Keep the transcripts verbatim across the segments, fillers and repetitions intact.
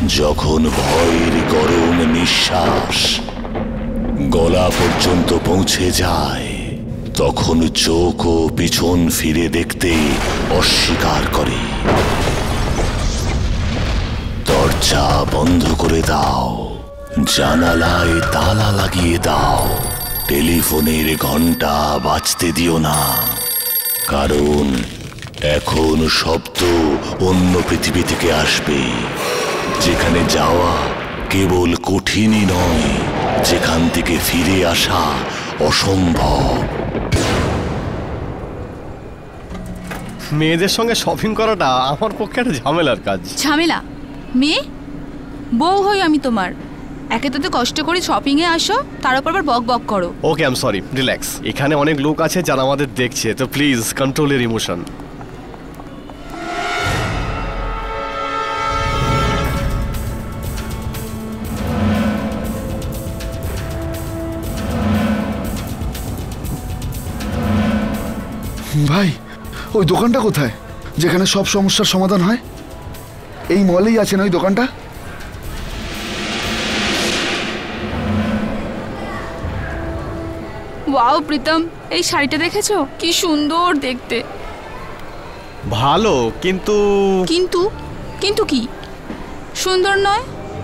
যখন ভয়ের গরম নিঃশ্বাস গলা পর্যন্ত পৌঁছে যায়, তখন চোখ ও পিছন ফিরে দেখতে অস্বীকার করে। দরজা বন্ধ করে দাও, জানালায় তালা লাগিয়ে দাও, টেলিফোনের ঘন্টা বাজতে দিও না, কারণ এখন শব্দ অন্য পৃথিবী থেকে আসবে, যেখানে যাওয়া কেবল কঠিনই নয়, যেখান থেকে ফিরে আসা অসম্ভব। মেয়েদের সঙ্গে শপিং করাটা আমার পক্ষে একটা ঝামেলার কাজ। ঝামেলা? মেয়ে বউ হই আমি তোমার, একে তো কষ্ট করে শপিং এ আসো, তার উপর আবার বক বক করো। Okay, I am sorry, relax. এখানে অনেক লোক আছে যারা আমাদের দেখছে, তো প্লিজ কন্ট্রোল ইওর ইমোশন। ভাই, ওই দোকানটা কোথায় যেখানে সব সমস্যার সমাধান হয়? এই মলেই আছে না ওই দোকানটা? ওয়াও প্রীতম, এই শাড়িটা দেখেছো? কি সুন্দর দেখতে। ভালো, কিন্তু কিন্তু কিন্তু কি সুন্দর নয়?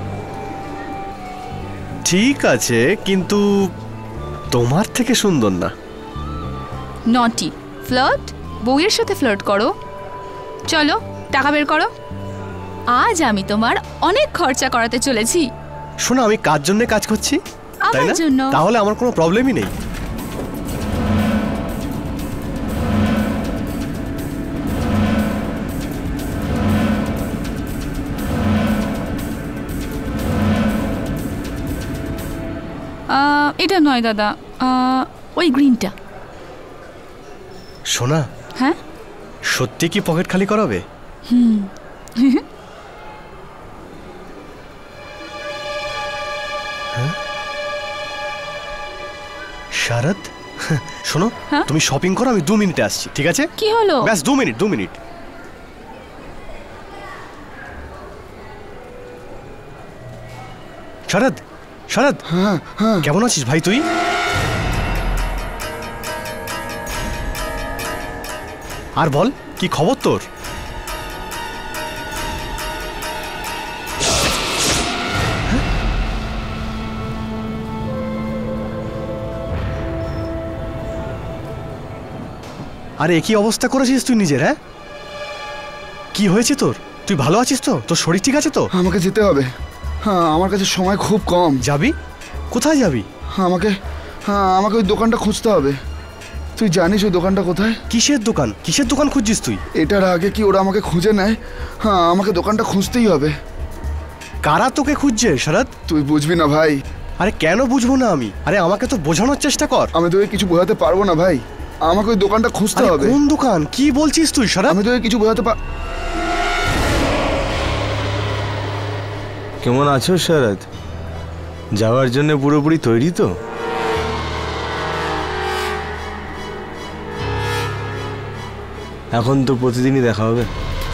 ঠিক আছে, কিন্তু তোমার থেকে সুন্দর না। নটি ফ্লার্ট, বউয়ের সাথে ফ্লার্ট করো? চলো টাকা বের করো, আজ আমি তোমার অনেক খরচা করাতে চলেছি। শোনো, আমি কার জন্য কাজ করছি? আমার জন্য। তাহলে আমার কোনো প্রবলেমই নেই। এটা নয় দাদা, ওই গ্রিনটা। শোনা, হ্যাঁ সত্যি কি পকেট খালি করাবে? হুম শারদ, শোনো, তুমি শপিং করো, আমি দু মিনিটে আসছি, ঠিক আছে? কি হলো? ব্যাস দু মিনিট দু মিনিট শারদ, শারদ, হ্যাঁ হ্যাঁ, কেমন আছিস ভাই তুই? আর বল, কি খবর তোর? আরে কি অবস্থা করেছিস তুই নিজের? হ্যাঁ, কি হয়েছে তোর? তুই ভালো আছিস তো? তোর শরীর ঠিক আছে তো? আমাকে যেতে হবে। হ্যাঁ, আমার কাছে সময় খুব কম। যাবি কোথায়? যাবি? আমাকে হ্যাঁ আমাকে ওই দোকানটা খুঁজতে হবে। তুই জানিস ওই দোকানটা কোথায়? কিসের দোকান? কিসের দোকান খুঁজছিস তুই? এটার আগে কি ওরা আমাকে খুঁজে নেয়? হ্যাঁ, আমাকে দোকানটা খুঁজতেই হবে। কারা তোকে খুঁজছে শরৎ? তুই বুঝবি না ভাই। আরে কেন বুঝবো না আমি? আরে আমাকে তো বোঝানোর চেষ্টা কর। আমি তোকে কিছু বোঝাতে পারবো না ভাই, আমাকে ওই দোকানটা খুঁজতে হবে। কোন দোকান? কি বলছিস তুই শরৎ? আমি তোকে কিছু বোঝাতে পার। কেমন আছো শরৎ? যাওয়ার জন্য পুরোপুরি তৈরি তো? এখন তো প্রতিদিনই দেখা হবে।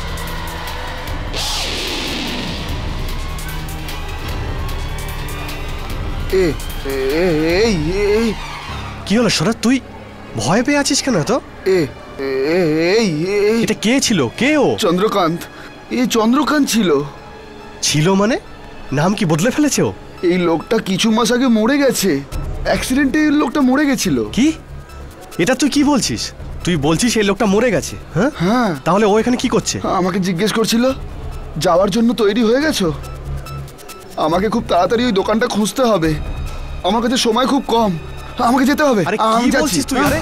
এ এই এই কি হলো শরৎ, তুই ভয় পেয়ে আছিস কেন? তো এ এই এটা কে ছিল? কে ও? চন্দ্রকান্ত। এই চন্দ্রকান্ত ছিল। ছিল মানে? নাম কি বদলে ফেলেছে ও? এই লোকটা কিছু মাস আগে মরে গেছে, অ্যাক্সিডেন্টে এই লোকটা মরে গেছিল। কি? এটা তুই কি বলছিস? তুই বলছিস এই লোকটা মরে গেছে? হ্যাঁ হ্যাঁ। তাহলে ও এখানে কি করছে? আমাকে জিজ্ঞেস করছিল যাওয়ার জন্য তৈরি হয়ে গেছো। আমাকে খুব তাড়াতাড়ি ওই দোকানটা খুঁজতে হবে, আমার কাছে সময় খুব কম, আমাকে যেতে হবে। আরে কি বলছিস তুই? আরে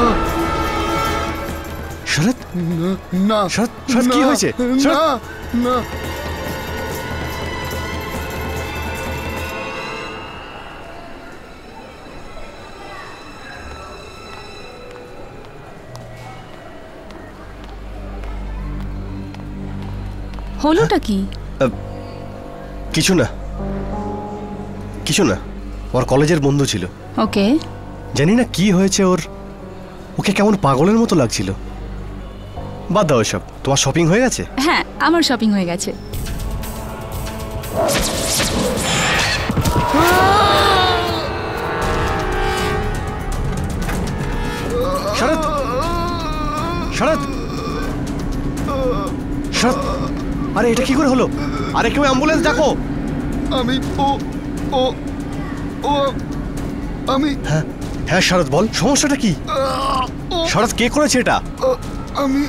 শরৎ, না শরৎ, শরৎ কি হয়েছে? না না হলোটা কি? কিছু না, কিছু না। ওর কলেজের বন্ধু ছিল। ওকে। জানি না কি হয়েছে ওর, ওকে কেমন পাগলের মতো লাগছিল। বাদ দাও এসব। তোমার শপিং হয়ে গেছে? হ্যাঁ, আমার শপিং হয়ে গেছে। শরৎ শরৎ শরৎ, আরে এটা কি করে হলো? আরে কেউ অ্যাম্বুলেন্স ডাকো। আমি ও ও ও আমি হ্যাঁ হ্যাঁ শরৎ বল, সমস্যাটা কি? শরৎ, কে করেছে এটা? আমি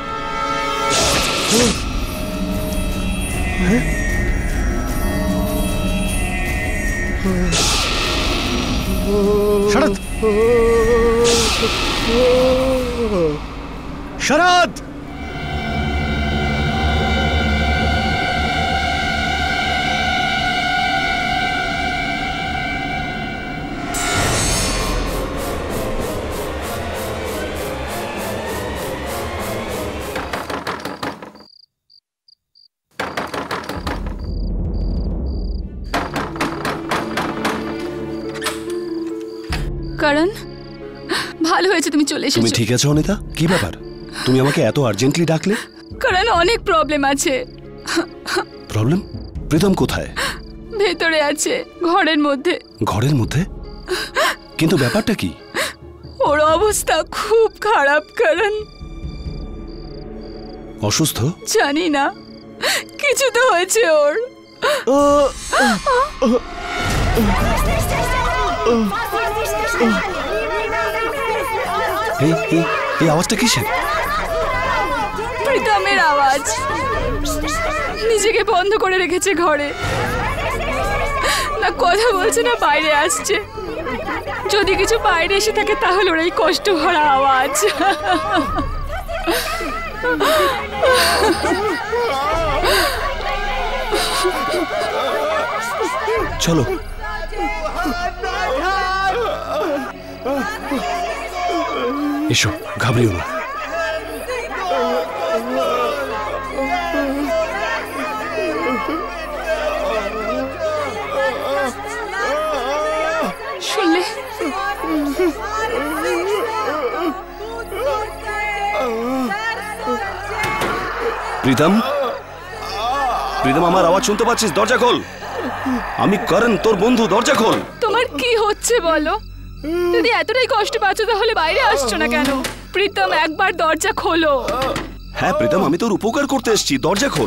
শরৎ শরৎ কারণ ভালো হয়েছে তুমি চলে তুমি এসেছো। ঠিক আছো অনিতা? কি ব্যাপার, তুমি আমাকে এত আর্জেন্টলি ডাকলে? কারণ অনেক প্রবলেম আছে। প্রবলেম? প্রীতম কোথায়? ভেতরে আছে, ঘরের মধ্যে। ঘরের মধ্যে? কিন্তু ব্যাপারটা কি? ওর অবস্থা খুব খারাপ। কারণ অসুস্থ? জানি না, কিছু তো হয়েছে ওর। এই এই এই আওয়াজটা কিসের? প্রীতমের আওয়াজ। নিজেকে বন্ধ করে রেখেছে ঘরে, না কথা বলছে না বাইরে আসছে। যদি কিছু বাইরে এসে থাকে তাহলে ওর এই কষ্ট ভরা আওয়াজ। চলো। এসো, ঘাবড়িও না। শুনলে? প্রীতম, প্রীতম আমার আওয়াজ শুনতে পাচ্ছিস? দরজা খোল। আমি করণ, তোর বন্ধু, দরজা খোল। তোমার কি হচ্ছে বলো? যদি এতটাই কষ্ট পাচ্ছ তাহলে বাইরে আসছো না কেন? প্রীতম, একবার দরজা খোলো। হ্যাঁ প্রীতম, আমি তোর উপকার করতে এসেছি, দরজা খোল।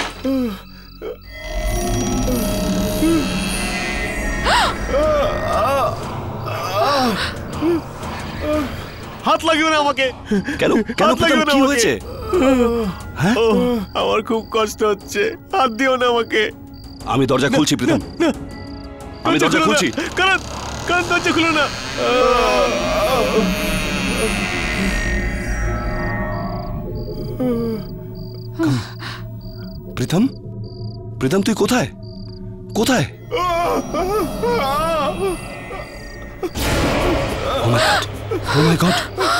হাত লাগিও না আমাকে। কেন কেন হাত লাগিও প্রীতম, না কি আমাকে। হয়েছে? হ্যাঁ, ও, আমার খুব কষ্ট হচ্ছে, হাত দিও না আমাকে। আমি দরজা খুলছি প্রীতম, আমি দরজা খুলছি। কারণ কারণ দরজা খুলো না। প্রীতম, প্রীতম তুই কোথায়? কোথায়? Oh my God! Oh my God!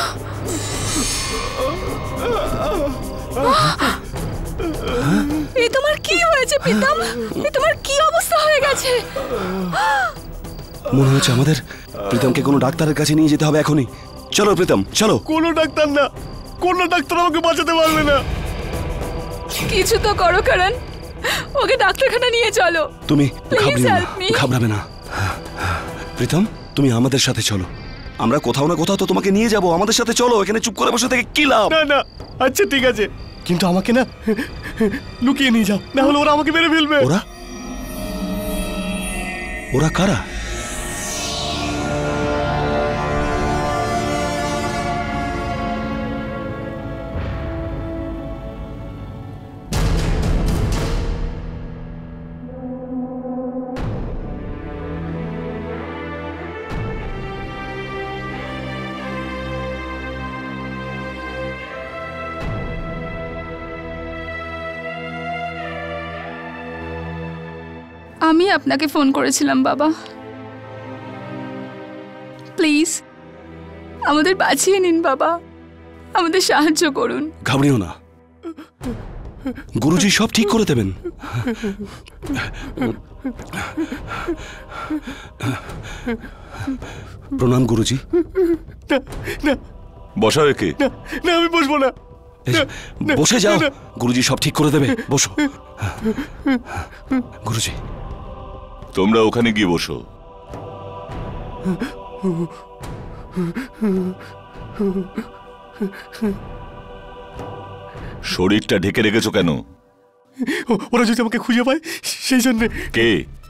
এ তোমার কি হয়েছে প্রীতম? এ তোমার কি অবস্থা হয়ে গেছে? মনে হচ্ছে আমাদের প্রীতমকে কোনো ডাক্তারের কাছে নিয়ে যেতে হবে এখনই। চলো প্রীতম, চলো। কোনো ডাক্তার না, কোনো ডাক্তার আমাকে বাঁচাতে পারবে না। কিছু তো করো কারণ, ওকে ডাক্তারখানা নিয়ে চলো। তুমি Please ঘাবড়িও না, help me. ঘাবড়াবে না। প্রীতম, তুমি আমাদের সাথে চলো। আমরা কোথাও না কোথাও তো তোমাকে নিয়ে যাব। আমাদের সাথে চলো, এখানে চুপ করে বসে থেকে কি লাভ? না না, আচ্ছা ঠিক আছে, কিন্তু আমাকে না লুকিয়ে নিয়ে যাও, না হলে ওরা আমাকে মেরে ফেলবে। ওরা ওরা কারা? আমি আপনাকে ফোন করেছিলাম বাবা। প্লিজ আমাদের বাঁচিয়ে নিন বাবা, আমাদের সাহায্য করুন। ঘাবড়িও না, গুরুজি সব ঠিক করে দেবেন। প্রণাম গুরুজি। না না বসাও একে। না, না আমি বসবো না। বসে যাও, গুরুজি সব ঠিক করে দেবে, বসো। গুরুজি তোমরা ওখানে গিয়ে বসো। শরীরটা ঢেকে রেখেছো কেন? ওরা যদি আমাকে খুঁজে পায় সেই জন্য। কে?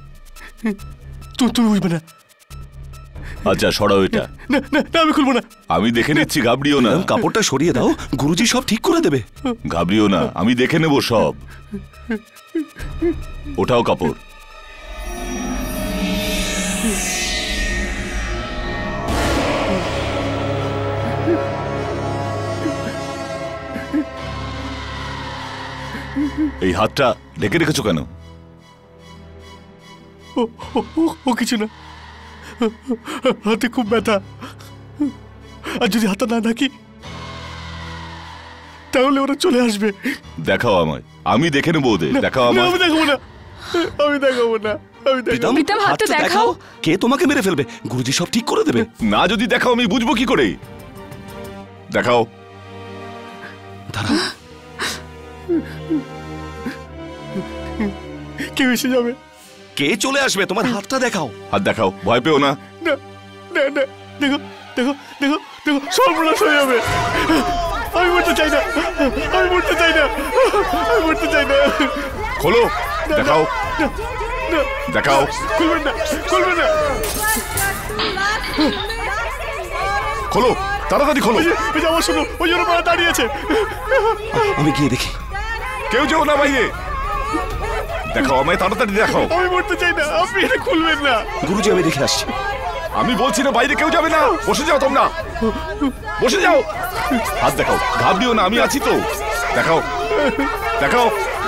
তুমি বুঝবে না। আচ্ছা সরাও এটা। না না না, আমি খুলবো না। আমি দেখে নিচ্ছি, ঘাবড়িও না। কাপড়টা সরিয়ে দাও, গুরুজি সব ঠিক করে দেবে। ঘাবড়িও না, আমি দেখে নেব সব। ওটাও কাপড়। এই হাতটা ঢেকে রেখেছো কেন? ও কিছু না, হাতে খুব ব্যথা। আর যদি হাতটা না ঢাকি তাহলে ওরা চলে আসবে। দেখাও আমায়, আমি দেখে নেবো ওদের। দেখাও আমায়। আমি দেখাবো না, আমি দেখাবো না, আমি দেখাবো। প্রীতম, হাতটা দেখাও। কে তোমাকে মেরে ফেলবে? গুরুজি সব ঠিক করে দেবে। না যদি দেখাও আমি বুঝবো কি করে? দেখাও। দাঁড়াও, কেউ এসে যাবে। কে চলে আসবে? তোমার হাতটা দেখাও। হাত দেখাও, ভয় পেও না। না না না, দেখো দেখো দেখো দেখো, সর্বনাশ হয়ে যাবে। আমি মরতে চাই না, আমি মরতে চাই না, আমি মরতে চাই না। খোলো, দেখাও, না, না, দেখাও। খুলবেন না, খুলবেন না। খোলো, তাড়াতাড়ি খোলো। ওই যে, ওই যে আমার শোনো, ওই জন্য মারা দাঁড়িয়েছে। আমি গিয়ে দেখি। কেউ যেও না বাইরে। দেখাও আমায়, তাড়াতাড়ি দেখাও। আমি মরতে চাই না, আপনি এটা খুলবেন না। গুরুজি আমি দেখে আসছি। আমি বলছি না বাইরে কেউ যাবে না। বসে যাও তোমরা, বসে যাও। হাত দেখাও, ঘাবড়িও না, আমি আছি তো। দেখাও, দেখাও।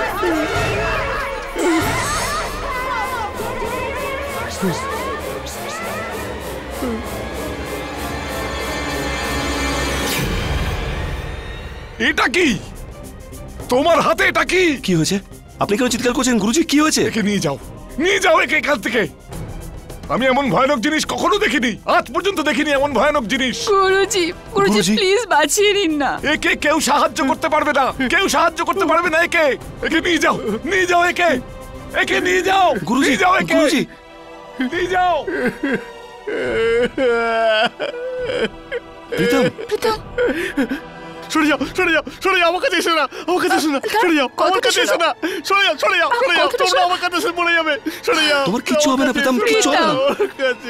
এটা কি? তোমার হাতে এটা কি? কি হয়েছে? আপনি কেন চিৎকার করছেন? গুরুজি কি হয়েছে? একে নিয়ে যাও, নিয়ে যাও একে এখান থেকে। আমি এমন ভয়ানক জিনিস কখনো দেখিনি, আজ পর্যন্ত দেখিনি এমন ভয়ানক জিনিস। গুরুজি, গুরুজি গুরুজি। প্লিজ বাঁচিয়ে নিন না। একে কেউ সাহায্য করতে পারবে না, কেউ সাহায্য করতে পারবে না একে। একে নিয়ে যাও, নিয়ে যাও একে, একে নিয়ে যাও। গুরুজি, নিয়ে যাও একে, গুরুজি। নিয়ে যাও। প্রীতম, প্রীতম, সরে যাও, সরে যাও, সরে যাও, আমার কাছে এসো না, আমার কাছে এসো না, সরে যাও, আমার কাছে এসো না, সরে যাও, সরে যাও, সরে যাও, তোমরা আমার কাছে এসে পড়ে যাবে, সরে যাও। তোমার কিচ্ছু হবে না, প্রীতম, কিচ্ছু হবে না। আমার কাছে।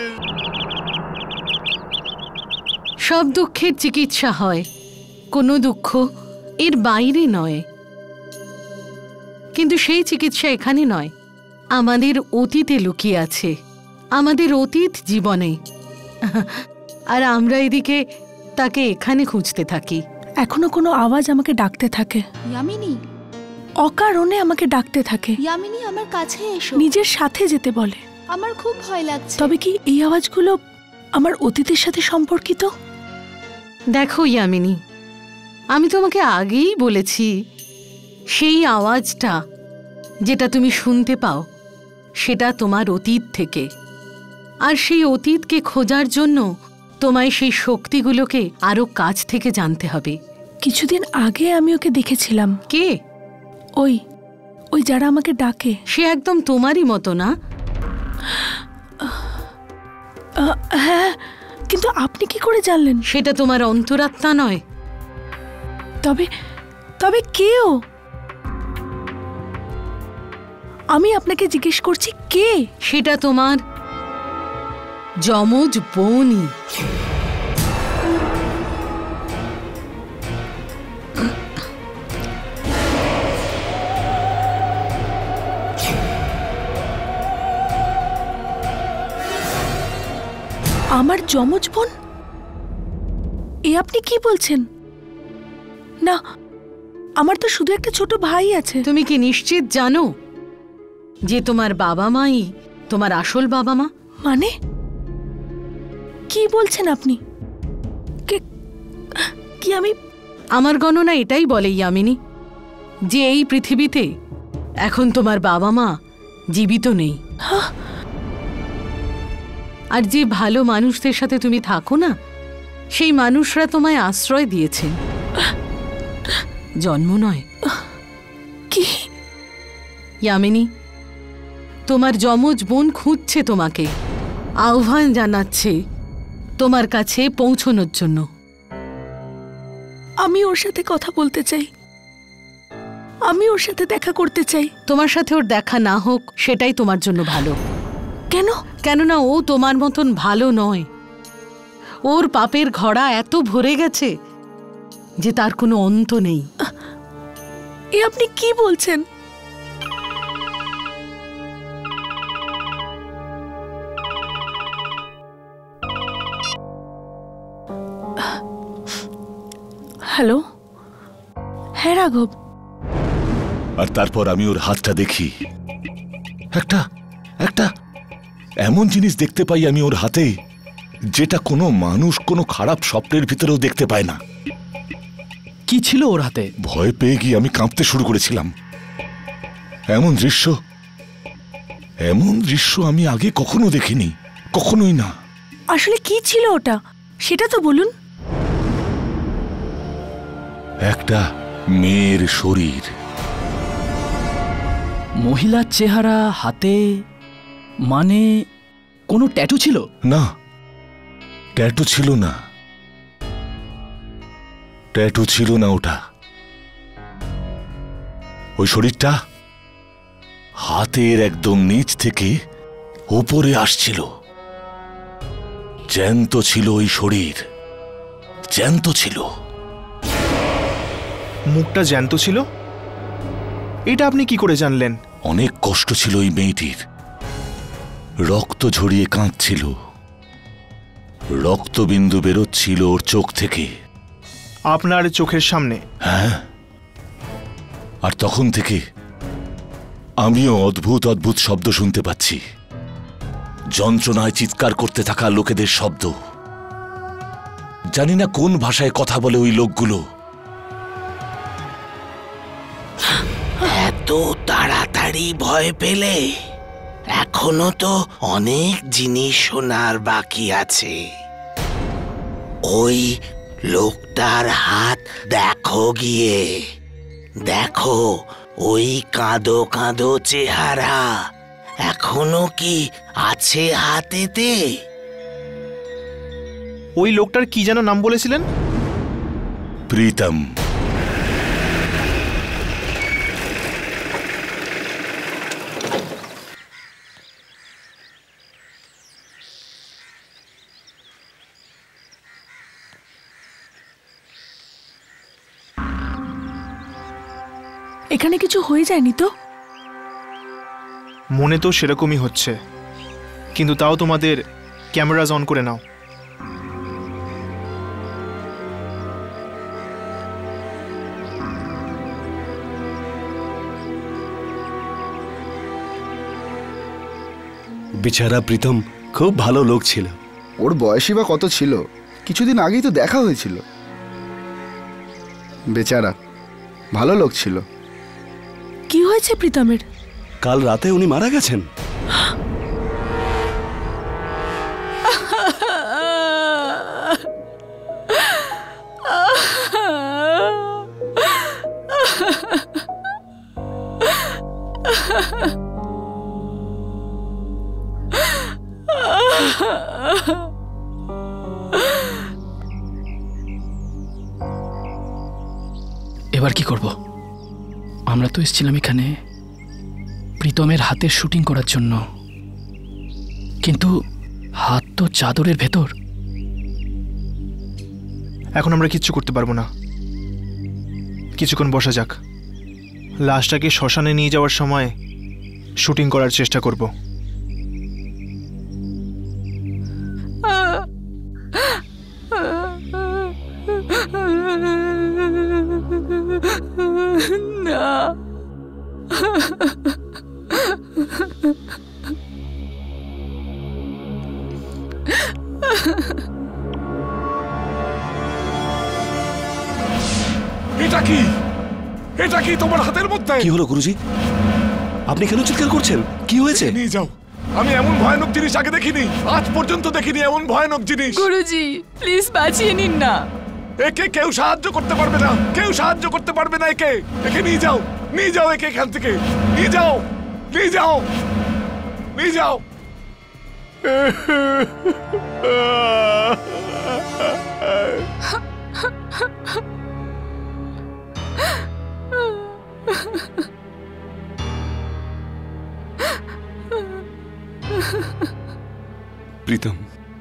সব দুঃখের চিকিৎসা হয়, কোনো দুঃখ এর বাইরে নয়। কিন্তু সেই চিকিৎসা এখানে নয়, আমাদের অতীতে লুকিয়ে আছে, আমাদের অতীত জীবনে। আর আমরা এদিকে তাকে এখানে খুঁজতে থাকি। এখনো কোনো আওয়াজ আমাকে ডাকতে থাকে, ইয়ামিনী, অকারণে আমাকে ডাকতে থাকে, ইয়ামিনী আমার কাছে এসো, নিজের সাথে যেতে বলে। আমার খুব ভয় লাগছে। তবে কি এই আওয়াজগুলো আমার অতীতের সাথে সম্পর্কিত? দেখো ইয়ামিনী, আমি তোমাকে আগেই বলেছি, সেই আওয়াজটা যেটা তুমি শুনতে পাও সেটা তোমার অতীত থেকে। আর সেই অতীতকে খোঁজার জন্য তোমায় সেই শক্তিগুলোকে আরো কাছ থেকে জানতে হবে। কিছুদিন আগে আমি ওকে দেখেছিলাম। কে? ওই ওই যারা আমাকে ডাকে। সে একদম তোমারই মতো না? আহ, হ্যাঁ, কিন্তু আপনি কি করে জানলেন? সেটা তোমার অন্তরাত্মা নয়? তবে তবে কেও? আমি আপনাকে জিজ্ঞেস করছি কে? সেটা তোমার যমজ বোনই। আমার যমজ বোন? এ আপনি কি বলছেন? না, আমার তো শুধু একটা ছোট ভাই আছে। তুমি কি নিশ্চিত জানো যে তোমার বাবা মাই তোমার আসল বাবা মা? মানে কি বলছেন আপনি? কে কি আমি? আমার গণনা এটাই বলে ইয়ামিনী, যে এই পৃথিবীতে এখন তোমার বাবা মা জীবিত নেই। আর যে ভালো মানুষদের সাথে তুমি থাকো না, সেই মানুষরা তোমায় আশ্রয় দিয়েছে। জন্ম নয়। কি? ইয়ামিনী, তোমার যমজ বোন খুঁজছে তোমাকে, আহ্বান জানাচ্ছে তোমার কাছে পৌঁছনোর জন্য। আমি ওর সাথে কথা বলতে চাই, আমি ওর সাথে দেখা করতে চাই। তোমার সাথে ওর দেখা না হোক সেটাই তোমার জন্য ভালো। কেন? কেননা ও তোমার মতন ভালো নয়। ওর পাপের ঘড়া এত ভরে গেছে যে তার কোনো অন্ত নেই। এ আপনি কি বলছেন? হ্যালো, হ্যাঁ রাঘব। আর তারপর আমি ওর হাতটা দেখি, একটা একটা এমন জিনিস দেখতে পাই আমি ওর হাতে, যেটা কোনো মানুষ কোনো খারাপ স্বপ্নের ভিতরেও দেখতে পায় না। কি ছিল ওর হাতে? ভয় পেয়ে গিয়ে আমি কাঁপতে শুরু করেছিলাম। এমন দৃশ্য এমন দৃশ্য আমি আগে কখনো দেখিনি, কখনোই না। আসলে কি ছিল ওটা, সেটা তো বলুন। একটা মেয়ের শরীর। মহিলার চেহারা, হাতে, মানে কোনো ট্যাটু ছিল? না, ট্যাটু ছিল না, ট্যাটু ছিল না ওটা। ওই শরীরটা হাতের একদম নিচ থেকে উপরে আসছিল। জ্যান্ত ছিল ওই শরীর, জ্যান্ত ছিল। মুখটা জ্যান্ত ছিল? এটা আপনি কি করে জানলেন? অনেক কষ্ট ছিল ওই মেয়েটির, রক্ত ঝরিয়ে কাঁদছিল, রক্তবিন্দু বেরোচ্ছিল ওর চোখ থেকে। আপনার চোখের সামনে? হ্যাঁ। আর তখন থেকে আমিও অদ্ভুত অদ্ভুত শব্দ শুনতে পাচ্ছি, যন্ত্রণায় চিৎকার করতে থাকা লোকেদের শব্দ। জানি না কোন ভাষায় কথা বলে ওই লোকগুলো। এত তাড়াতাড়ি ভয় পেলে? এখনো তো অনেক জিনিস শোনার বাকি আছে। ওই লোকটার হাত দেখো গিয়ে, দেখো ওই কাঁদো কাঁদো চেহারা এখনো কি আছে হাতেতে? ওই লোকটার কি যেন নাম বলেছিলেন? প্রীতম। এখানে কিছু হয়ে যায়নি তো? মনে তো সেরকমই হচ্ছে, কিন্তু তাও তোমাদের ক্যামেরাজ অন করে নাও। বেচারা প্রীতম খুব ভালো লোক ছিল। ওর বয়সই বা কত ছিল? কিছুদিন আগেই তো দেখা হয়েছিল। বেচারা ভালো লোক ছিল। কি হয়েছে প্রীতমের? কাল রাতে উনি মারা গেছেন। এবার কি করব? আমরা তো এসেছিলাম এখানে প্রীতমের হাতের শুটিং করার জন্য, কিন্তু হাত তো চাদরের ভেতর। এখন আমরা কিচ্ছু করতে পারবো না, কিছুক্ষণ বসা যাক। লাশটাকে শ্মশানে নিয়ে যাওয়ার সময় শুটিং করার চেষ্টা করব। না, এটা কি? এটা কি তোমার হাতের মধ্যে? কি হলো গুরুজি? আপনি কেন চিৎকার করছেন? কি হয়েছে? নিয়ে যাও। আমি এমন ভয়ানক জিনিস আগে দেখিনি, আজ পর্যন্ত দেখিনি এমন ভয়ানক জিনিস। গুরুজি প্লিজ বাঁচিয়ে নিন না। একে কেউ সাহায্য করতে পারবে না, কেউ সাহায্য করতে পারবে না একে। একে নিয়ে যাও, নিয়ে যাও একে এখান থেকে, নিয়ে যাও, নিয়ে যাও, নিয়ে যাও। প্রীতম,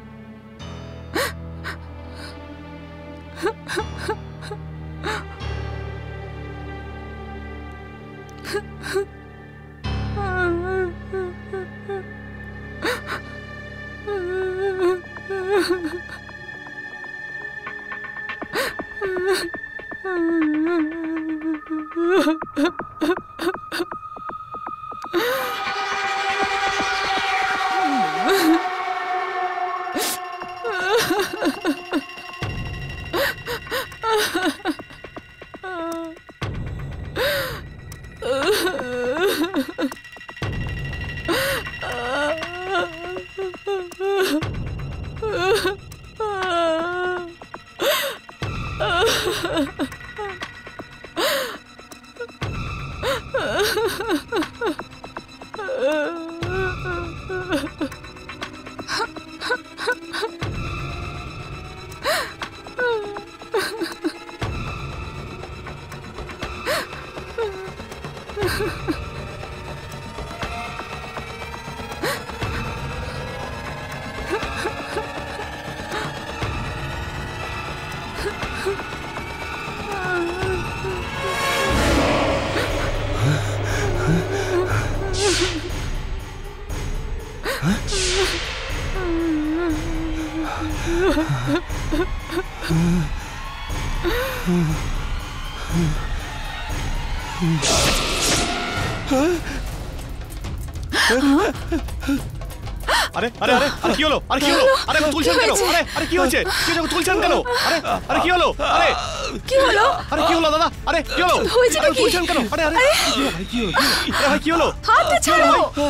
আরে আরে আরে আরে কি হলো? আরে কি হলো? আরে তুলছেন কেন? আরে আরে কি হচ্ছে? কি হচ্ছে? তুলছেন কেন? আরে আরে কি হলো? আরে কি হলো? আরে কি হলো দাদা? আরে কি হলো? হয়েছে কি? তুলছেন কেন? আরে আরে ভাই কি হলো? আরে ভাই কি হলো? হাতটা ছাড়ো।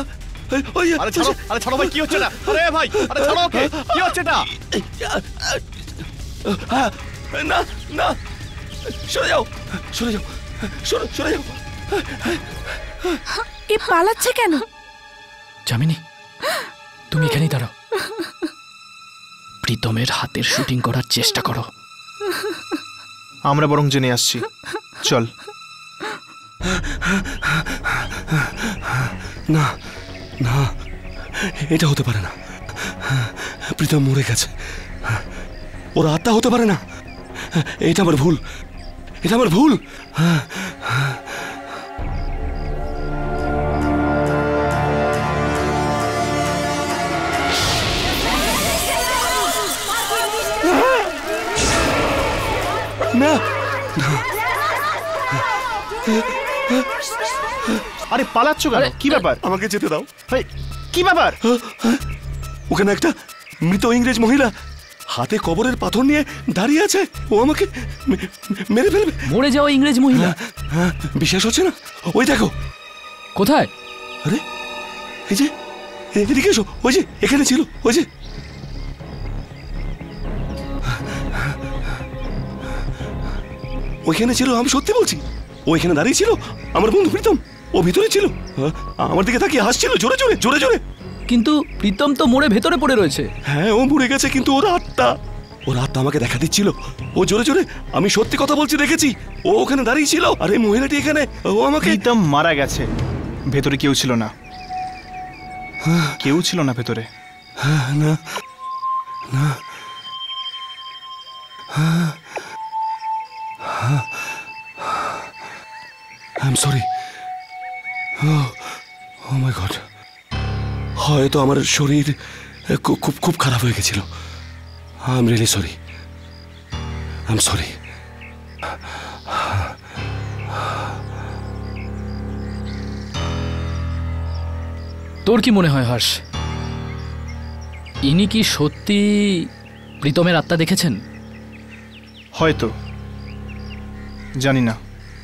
আরে ছাড়ো, আরে ছাড়ো ভাই, কি হচ্ছে না? আরে ভাই, আরে ছাড়ো ওকে, কি হচ্ছে এটা? না না, সরে যাও, সরে যাও, সরে সরে যাও। এ পালাচ্ছে কেন? যামিনী, তুমি এখানেই দাঁড়াও। প্রীতমের হাতের শুটিং করার চেষ্টা করো। আমরা বরং জেনে আসছি, চল। না না, এটা হতে পারে না। প্রীতম মরে গেছে, ওর আত্মা হতে পারে না। এটা আমার ভুল, এটা আমার ভুল। না না, আরে পালাচ্ছ কেন? কি ব্যাপার? আমাকে যেতে দাও। কি ব্যাপার? ওখানে একটা মৃত ইংরেজ মহিলা হাতে কবরের পাথর নিয়ে দাঁড়িয়ে আছে। ও আমাকে মেরে ফেলবে। মরে যাওয়া ইংরেজ মহিলা? হ্যাঁ, বিশ্বাস হচ্ছে না? ওই দেখো। কোথায়? আরে এই যে, এদিকে এসো। ওই যে এখানে ছিল, ওই যে। ওইখানে ছিল, আমি সত্যি বলছি। ওইখানে দাঁড়িয়ে ছিল আমার বন্ধু প্রীতম। ও ভিতরে ছিল, আমার দিকে তাকিয়ে হাসছিল জোরে জোরে জোরে জোরে। কিন্তু প্রীতম তো মরে ভেতরে পড়ে রয়েছে। হ্যাঁ, ও মরে গেছে, কিন্তু ওর আত্মা, ওর আত্মা আমাকে দেখা দিচ্ছিল। ও জোরে জোরে, আমি সত্যি কথা বলছি, দেখেছি। ও ওখানে দাঁড়িয়ে ছিল, আর এই মহিলাটি এখানে। ও আমাকে। প্রীতম মারা গেছে, ভেতরে কেউ ছিল না। কেউ ছিল না ভেতরে। না না, I am sorry. Oh my god, হয়তো আমার শরীর খুব খুব খুব খারাপ হয়ে গেছিল। I am really sorry, I am sorry. তোর কি মনে হয় হর্ষ, ইনি কি সত্যি প্রীতমের আত্মা দেখেছেন? হয়তো, জানি না।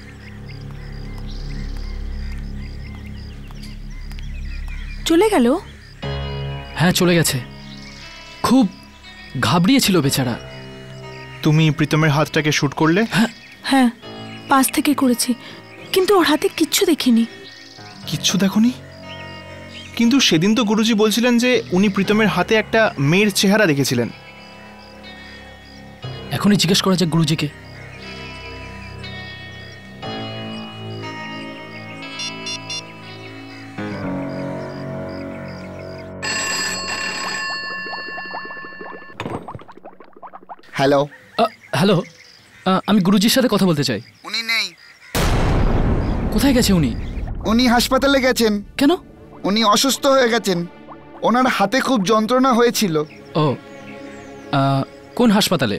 চলে গেল? হ্যাঁ, চলে গেছে। খুব ঘাবড়িয়েছিল বেচারা। তুমি প্রীতমের হাতটাকে শুট করলে? হ্যাঁ, পাশ থেকে করেছি, কিন্তু ওর হাতে কিচ্ছু দেখিনি। কিচ্ছু দেখোনি? কিন্তু সেদিন তো গুরুজি বলছিলেন যে উনি প্রীতমের হাতে একটা মেয়ের চেহারা দেখেছিলেন। এখনই জিজ্ঞেস করা যাক গুরুজিকে। হ্যালো। হ্যালো, আমি গুরুজির সাথে কথা বলতে চাই। উনি নেই। কোথায় গেছে উনি? উনি হাসপাতালে গেছেন। কেন? উনি অসুস্থ হয়ে গেছেন, ওনার হাতে খুব যন্ত্রণা হয়েছিল। ও, কোন হাসপাতালে?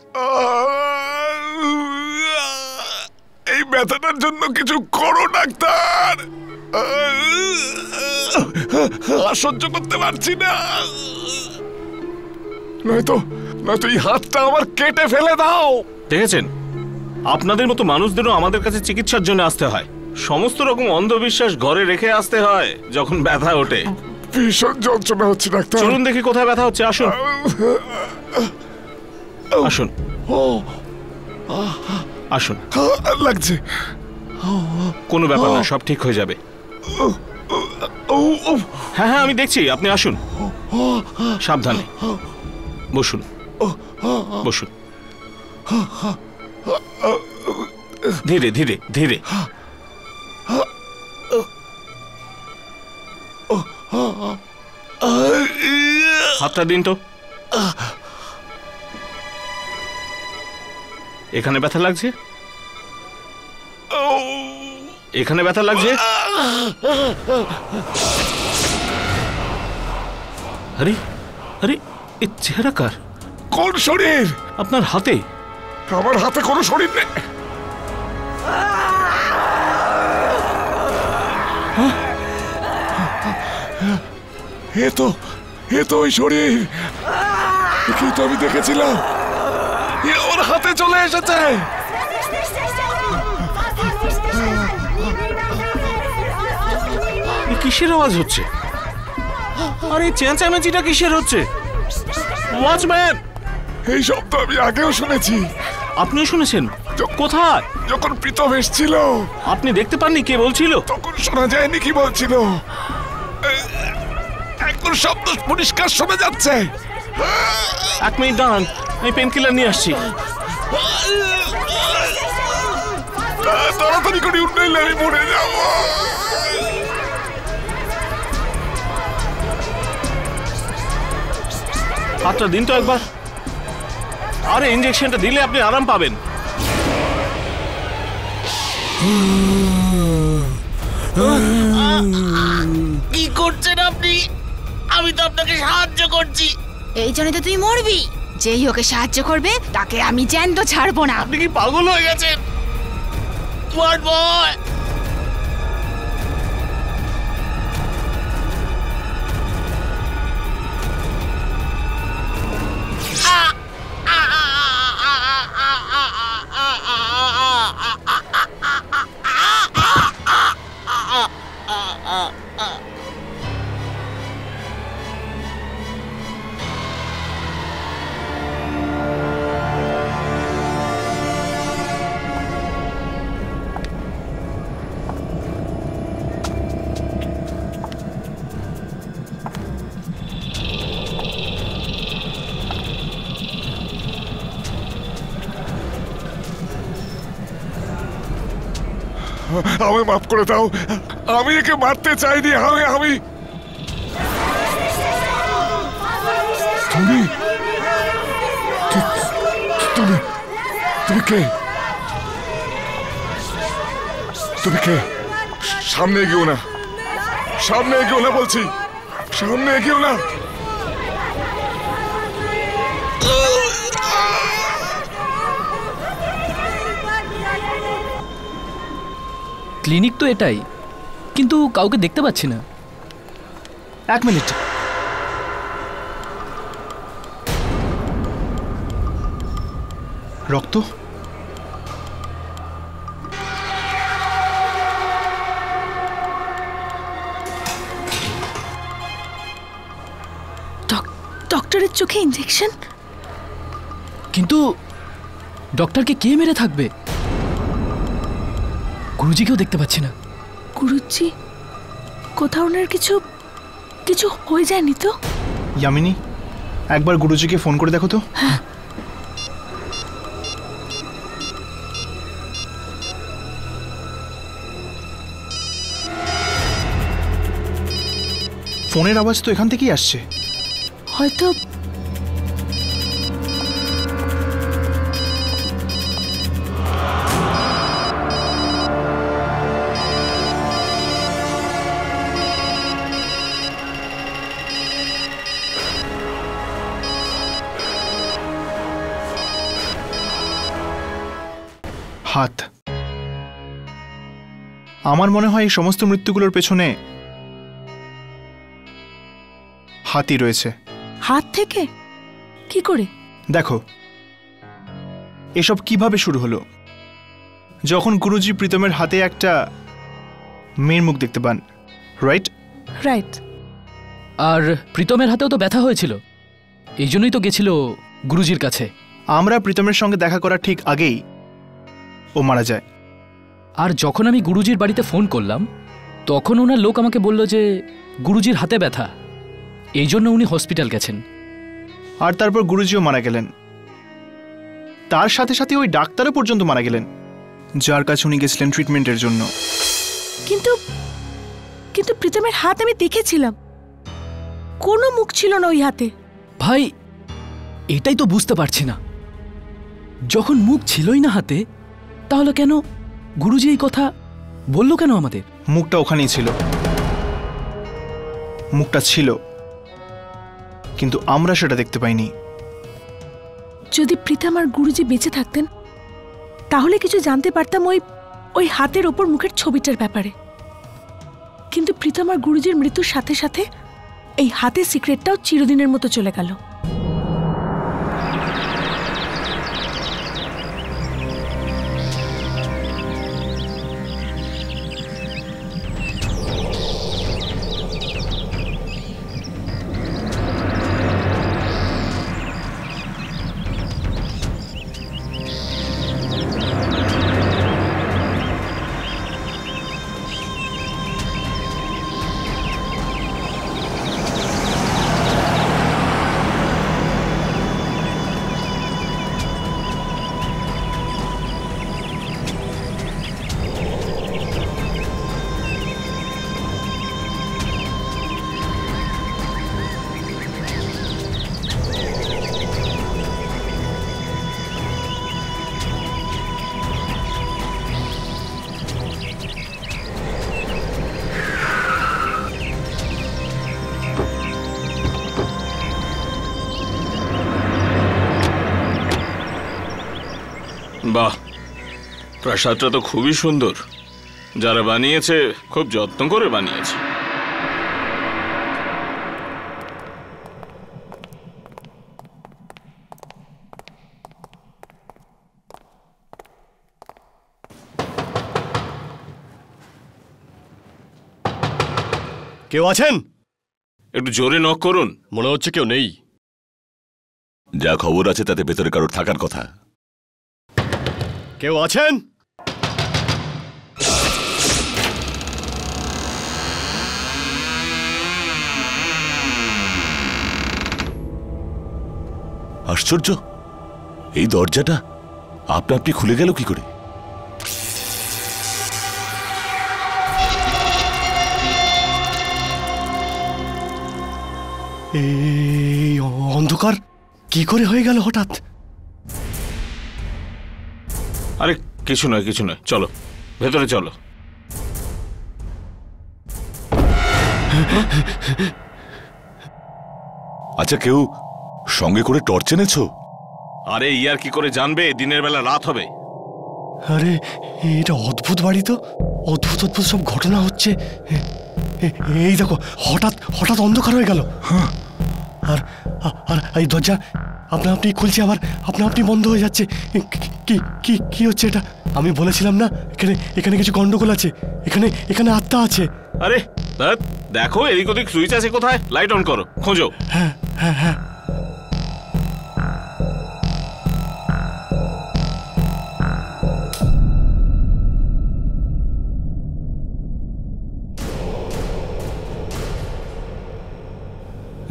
এই ব্যথাটার জন্য কিছু করো ডাক্তার, আর সহ্য করতে পারছি না। নয়তো নয়তো এই হাতটা আমার কেটে ফেলে দাও। দেখেছেন, আপনাদের মতো মানুষদেরও আমাদের কাছে চিকিৎসার জন্য আসতে হয়। সমস্ত রকম অন্ধবিশ্বাস ঘরে রেখে আসতে হয় যখন ব্যথা ওঠে। ভীষণ যন্ত্রণা হচ্ছে ডাক্তার। চলুন দেখি কোথায় ব্যথা হচ্ছে। আসুন আসুন আসুন। লাগছে। কোনো ব্যাপার না, সব ঠিক হয়ে যাবে। হ্যাঁ হ্যাঁ, আমি দেখছি, আপনি আসুন। সাবধানে বসুন বসুন। ধীরে ধীরে ধীরে। হাতটা দিন তো। এখানে ব্যথা লাগছে, এখানে ব্যথা লাগছে। আরে আরে, এ চেহারা কার? কোন শরীর? আপনার হাতে। আমার হাতে কোনো শরীর নেই। এ তো এ তো ওই শরীর, কি তো আমি দেখেছিলাম। এ ওর হাতে চলে এসেছে। কিসের আওয়াজ হচ্ছে? আরে চেঁচামেচিটা কিসের হচ্ছে? ওয়াচম্যান! এই শব্দ আমি আগেও শুনেছি। আপনিও শুনেছেন? কোথায়? যখন প্রীতম এসেছিল। আপনি দেখতে পাননি কে বলছিল? তখন শোনা যায়নি কি বলছিল। এখন শব্দ পরিষ্কার শোনা যাচ্ছে। এক মিনিট দাঁড়ান, আমি পেন কিলার নিয়ে আসছি। তাড়াতাড়ি করে উঠলে আমি মরে যাব। হাতটা দিন তো একবার। আরে ইঞ্জেকশনটা দিলে আপনি আরাম পাবেন। কি করছেন আপনি? আমি তো আপনাকে সাহায্য করছি। এই জন্য তো তুই মরবি। যেই ওকে সাহায্য করবে তাকে আমি জ্যান্ত ছাড়বো না। আপনি কি পাগল হয়ে গেছেন? Smart boy! আমায় মাফ করে দাও, আমি একে মারতে চাইনি। আমি আমি তুমি তুমি তুমি কে? তুমি কে? সামনে এগিয়েও না, সামনে এগিয়েও না বলছি, সামনে এগিয়েও না। ক্লিনিক তো এটাই, কিন্তু কাউকে দেখতে পাচ্ছি না। এক মিনিট। রক্ত? ডক্টরের চোখে ইনজেকশন? কিন্তু ডক্টরকে কে মেরে থাকবে? গুরুজিকেও দেখতে পাচ্ছি না। গুরুজি কোথাও ওনার কিছু কিছু হয়ে যায়নি তো? ইয়ামিনী, একবার গুরুজিকে ফোন করে দেখো তো। হ্যাঁ। ফোনের আওয়াজ তো এখান থেকেই আসছে। হয়তো হাত। আমার মনে হয় এই সমস্ত মৃত্যুগুলোর পেছনে হাতই রয়েছে। হাত থেকে কি করে? দেখো এসব কিভাবে শুরু হলো। যখন গুরুজি প্রীতমের হাতে একটা মেয়ের মুখ দেখতে পান, রাইট? রাইট। আর প্রীতমের হাতেও তো ব্যথা হয়েছিল, এই জন্যই তো গেছিল গুরুজির কাছে। আমরা প্রীতমের সঙ্গে দেখা করার ঠিক আগেই ও মারা যায়। আর যখন আমি গুরুজির বাড়িতে ফোন করলাম তখন ওনার লোক আমাকে বলল যে গুরুজির হাতে ব্যথা, এই জন্য উনি হসপিটাল গেছেন। আর তারপর গুরুজিও মারা গেলেন। তার সাথে সাথে ওই ডাক্তারও পর্যন্ত মারা গেলেন, যার কাছে উনি গেছিলেন ট্রিটমেন্টের জন্য। কিন্তু কিন্তু প্রীতমের হাত আমি দেখেছিলাম, কোনো মুখ ছিল না ওই হাতে। ভাই এটাই তো বুঝতে পারছি না, যখন মুখ ছিলই না হাতে তাহলে কেন গুরুজি এই কথা বললো কেন আমাদের? মুখটা ওখানেই ছিল, মুখটা ছিল, কিন্তু আমরা সেটা দেখতে পাইনি। যদি প্রীতম আর গুরুজি বেঁচে থাকতেন তাহলে কিছু জানতে পারতাম ওই ওই হাতের ওপর মুখের ছবিটার ব্যাপারে। কিন্তু প্রীতম আর গুরুজির মৃত্যুর সাথে সাথে এই হাতের সিক্রেটটাও চিরদিনের মতো চলে গেল। বাহ, প্রাসাদটা তো খুবই সুন্দর। যারা বানিয়েছে খুব যত্ন করে বানিয়েছে। কেউ আছেন? একটু জোরে নক করুন। মনে হচ্ছে কেউ নেই। যা খবর আছে তাতে ভেতরে কারোর থাকার কথা। কেউ আছেন? আশ্চর্য, এই দরজাটা আপনা আপনি খুলে গেল কি করে? এই অন্ধকার কি করে হয়ে গেল হঠাৎ? আরে কিছু নয়, কিছু নয়, চলো ভেতরে চলো। আচ্ছা, কেউ সঙ্গে করে টর্চ এনেছো? আরে ইয়ার কি করে জানবে দিনের বেলা রাত হবে? আরে এটা অদ্ভুত বাড়ি তো, অদ্ভুত অদ্ভুত সব ঘটনা হচ্ছে। এই দেখো, হঠাৎ হঠাৎ অন্ধকার হয়ে গেল। হ্যাঁ, আর আর এই দরজা আপনা আপনি খুলছে, আবার আপনা আপনি বন্ধ হয়ে যাচ্ছে। কি কি কি হচ্ছে এটা? আমি বলেছিলাম না এখানে এখানে কিছু গন্ডগোল আছে, এখানে এখানে আত্মা আছে। আরে দেখো, এদিক ওদিক সুইচ আছে কোথায়? লাইট অন করো, খোঁজো। হ্যাঁ হ্যাঁ হ্যাঁ।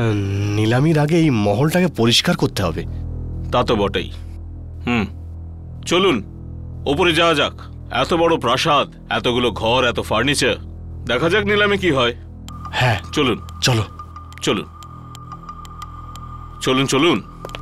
নিলামির আগে এই মহলটাকে পরিষ্কার করতে হবে। তা তো বটেই। হুম, চলুন ওপরে যাওয়া যাক। এত বড় প্রাসাদ, এতগুলো ঘর, এত ফার্নিচার, দেখা যাক নিলামে কি হয়। হ্যাঁ চলুন চলো চলুন চলুন চলুন।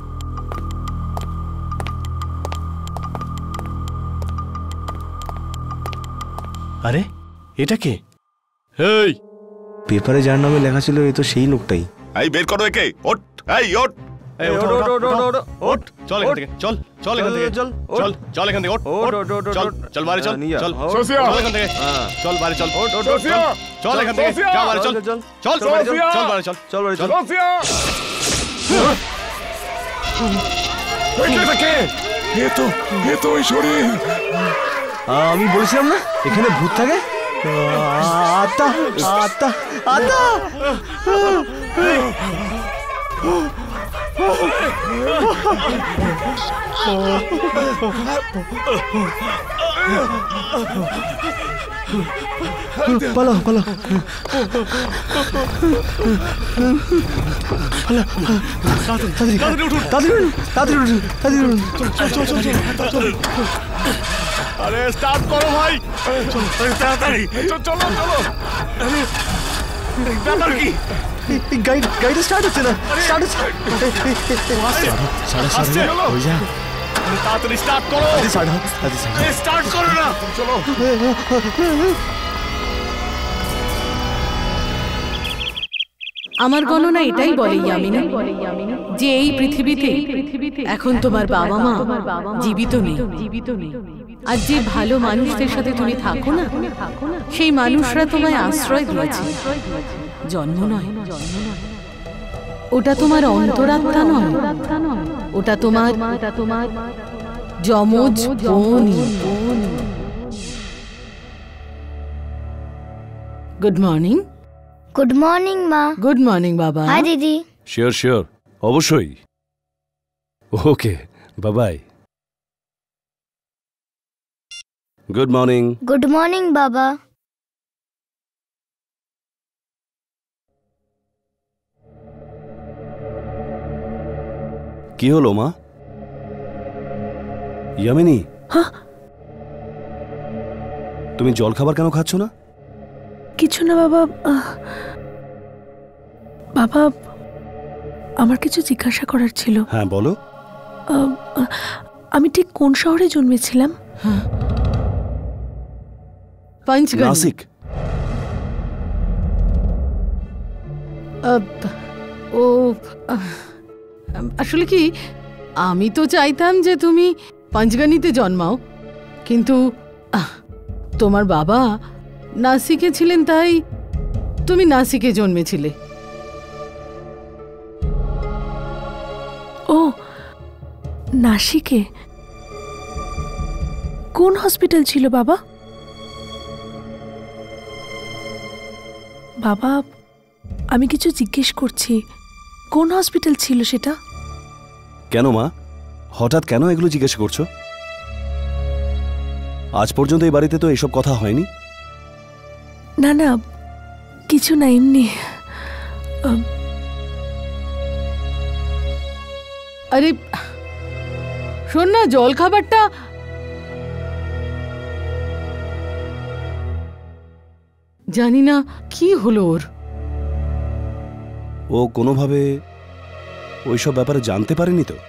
আরে এটা কে? এই পেপারে যার নামে লেখা ছিল এ তো সেই লোকটাই। এই বের করো একে। ওঠ, এই ওঠ। এই ওঠ, ওঠ, ওঠ, ওঠ, ওঠ, ওঠ, চল এখান থেকে, চল, চল এখান থেকে, চল, চল, চল এখান থেকে, ওঠ, ওঠ, চল, চল বাইরে চল, চল, চল এখান থেকে, চল বাইরে চল, ওঠ, ওঠ, চল, চল এখান থেকে, যা বাইরে চল, চল, চল, চল বাইরে চল, চল বাইরে চল, চল বাইরে চল। এ তো এ তো ওই শরীর। আমি বলেছিলাম না এখানে ভূত থাকে। আত্মা আত্মা আত্মা। পালো পালো আরে স্টার্ট করো ভাই, তাড়াতাড়ি চলো চলো। ব্যাপার কি? গাইড গাইড স্টার্ট হচ্ছে না, স্টার্ট হচ্ছে হয়ে যা, তাড়াতাড়ি স্টার্ট করো, স্টার্ট করো না, চলো। আমার গণনা এটাই বলে ইয়ামিনী যে এই পৃথিবীতে এখন তোমার বাবা মা জীবিত নেই, আর যে ভালো মানুষদের সাথে তুমি থাকো না সেই মানুষরা তোমায় আশ্রয় দিয়েছে, জন্ম নয়। ওটা তোমার অন্তরাত্মা নয়, ওটা তোমার তোমার যমজ বোন। Good morning. গুড মর্নিং মা। গুড মর্নিং বাবা। হাই দিদি। শিওর শিওর, অবশ্যই। Okay, bye bye. Good morning. Good morning বাবা। কি হলো মা? ইয়ামিনী, তুমি জল খাবার কেন খাচ্ছ না? কিছু না বাবা। বাবা, আমার কিছু জিজ্ঞাসা করার ছিল। হ্যাঁ বলো। আমি ঠিক কোন শহরে জন্মেছিলাম? নাসিক। ও আসলে কি, আমি তো চাইতাম যে তুমি পাঞ্চগানিতে জন্মাও, কিন্তু তোমার বাবা নাসিকে ছিলেন, তাই তুমি নাসিকে জন্মেছিলে। ও নাসিকে? কোন হসপিটাল ছিল বাবা? বাবা, আমি কিছু জিজ্ঞেস করছি, কোন হসপিটাল ছিল সেটা? কেন মা, হঠাৎ কেন এগুলো জিজ্ঞেস করছো? আজ পর্যন্ত এই বাড়িতে তো এসব কথা হয়নি। না না, কিছু না, এমনি। আরে শোন না, জল খাবারটা জানি না কি হলো ওর। ও কোনোভাবে ওইসব ব্যাপারে জানতে পারেনি তো?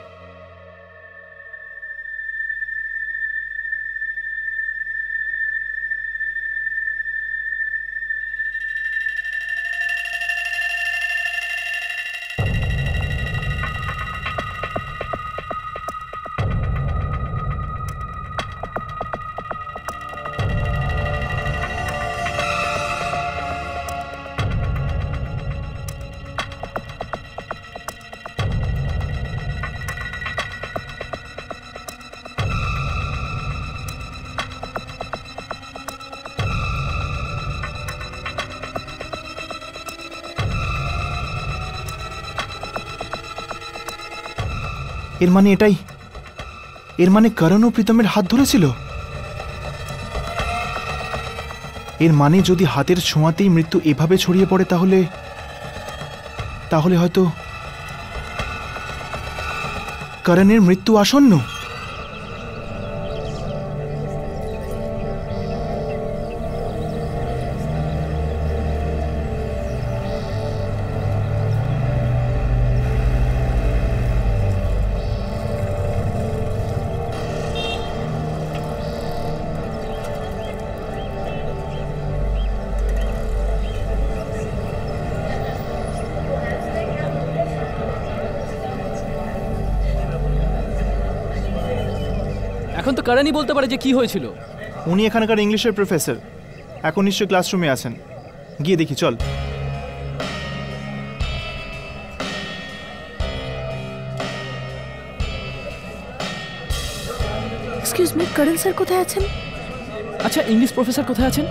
এর মানে এটাই, এর মানে করণ ও প্রীতমের হাত ধরেছিল। এর মানে যদি হাতের ছোঁয়াতেই মৃত্যু এভাবে ছড়িয়ে পড়ে, তাহলে তাহলে হয়তো করণের মৃত্যু আসন্ন। এখন তো কারণই বলতে পারে যে কি হয়েছিল। উনি এখানকার ইংলিশের প্রফেসর, এখন নিশ্চয়ই ক্লাসরুমে আছেন। গিয়ে দেখি চল। এক্সকিউজ মি, করণ স্যার কোথায় আছেন? আচ্ছা, ইংলিশ প্রফেসর কোথায় আছেন?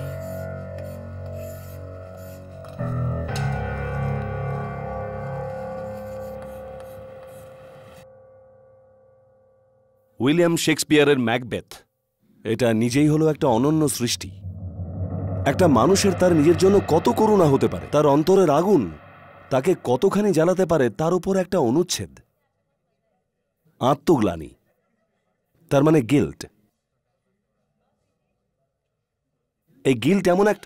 উইলিয়াম শেক্সপিয়ারের ম্যাকবেথ এটা নিজেই হলো একটা অনন্য সৃষ্টি। একটা মানুষের তার নিজের জন্য কত করুণা হতে পারে, তার অন্তরের আগুন তাকে কতখানি জ্বালাতে পারে, তার উপর একটা অনুচ্ছেদ। আত্মগ্লানি, তার মানে গিল্ট। এই গিল্ট এমন একটা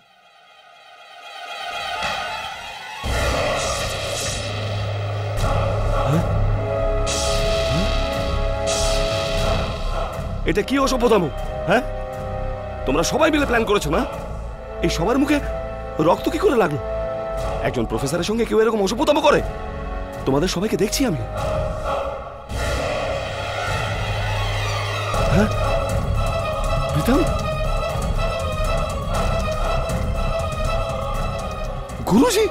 এটা কি অসভ্যতাম? হ্যাঁ, তোমরা সবাই মিলে প্ল্যান করেছো না? এই সবার মুখে রক্ত কি করে লাগলো? একজন প্রফেসরের সঙ্গে কেউ এরকম অসভ্যতাম করে? তোমাদের সবাইকে দেখছি আমি। হ্যাঁ প্রীতম, গুরুজি,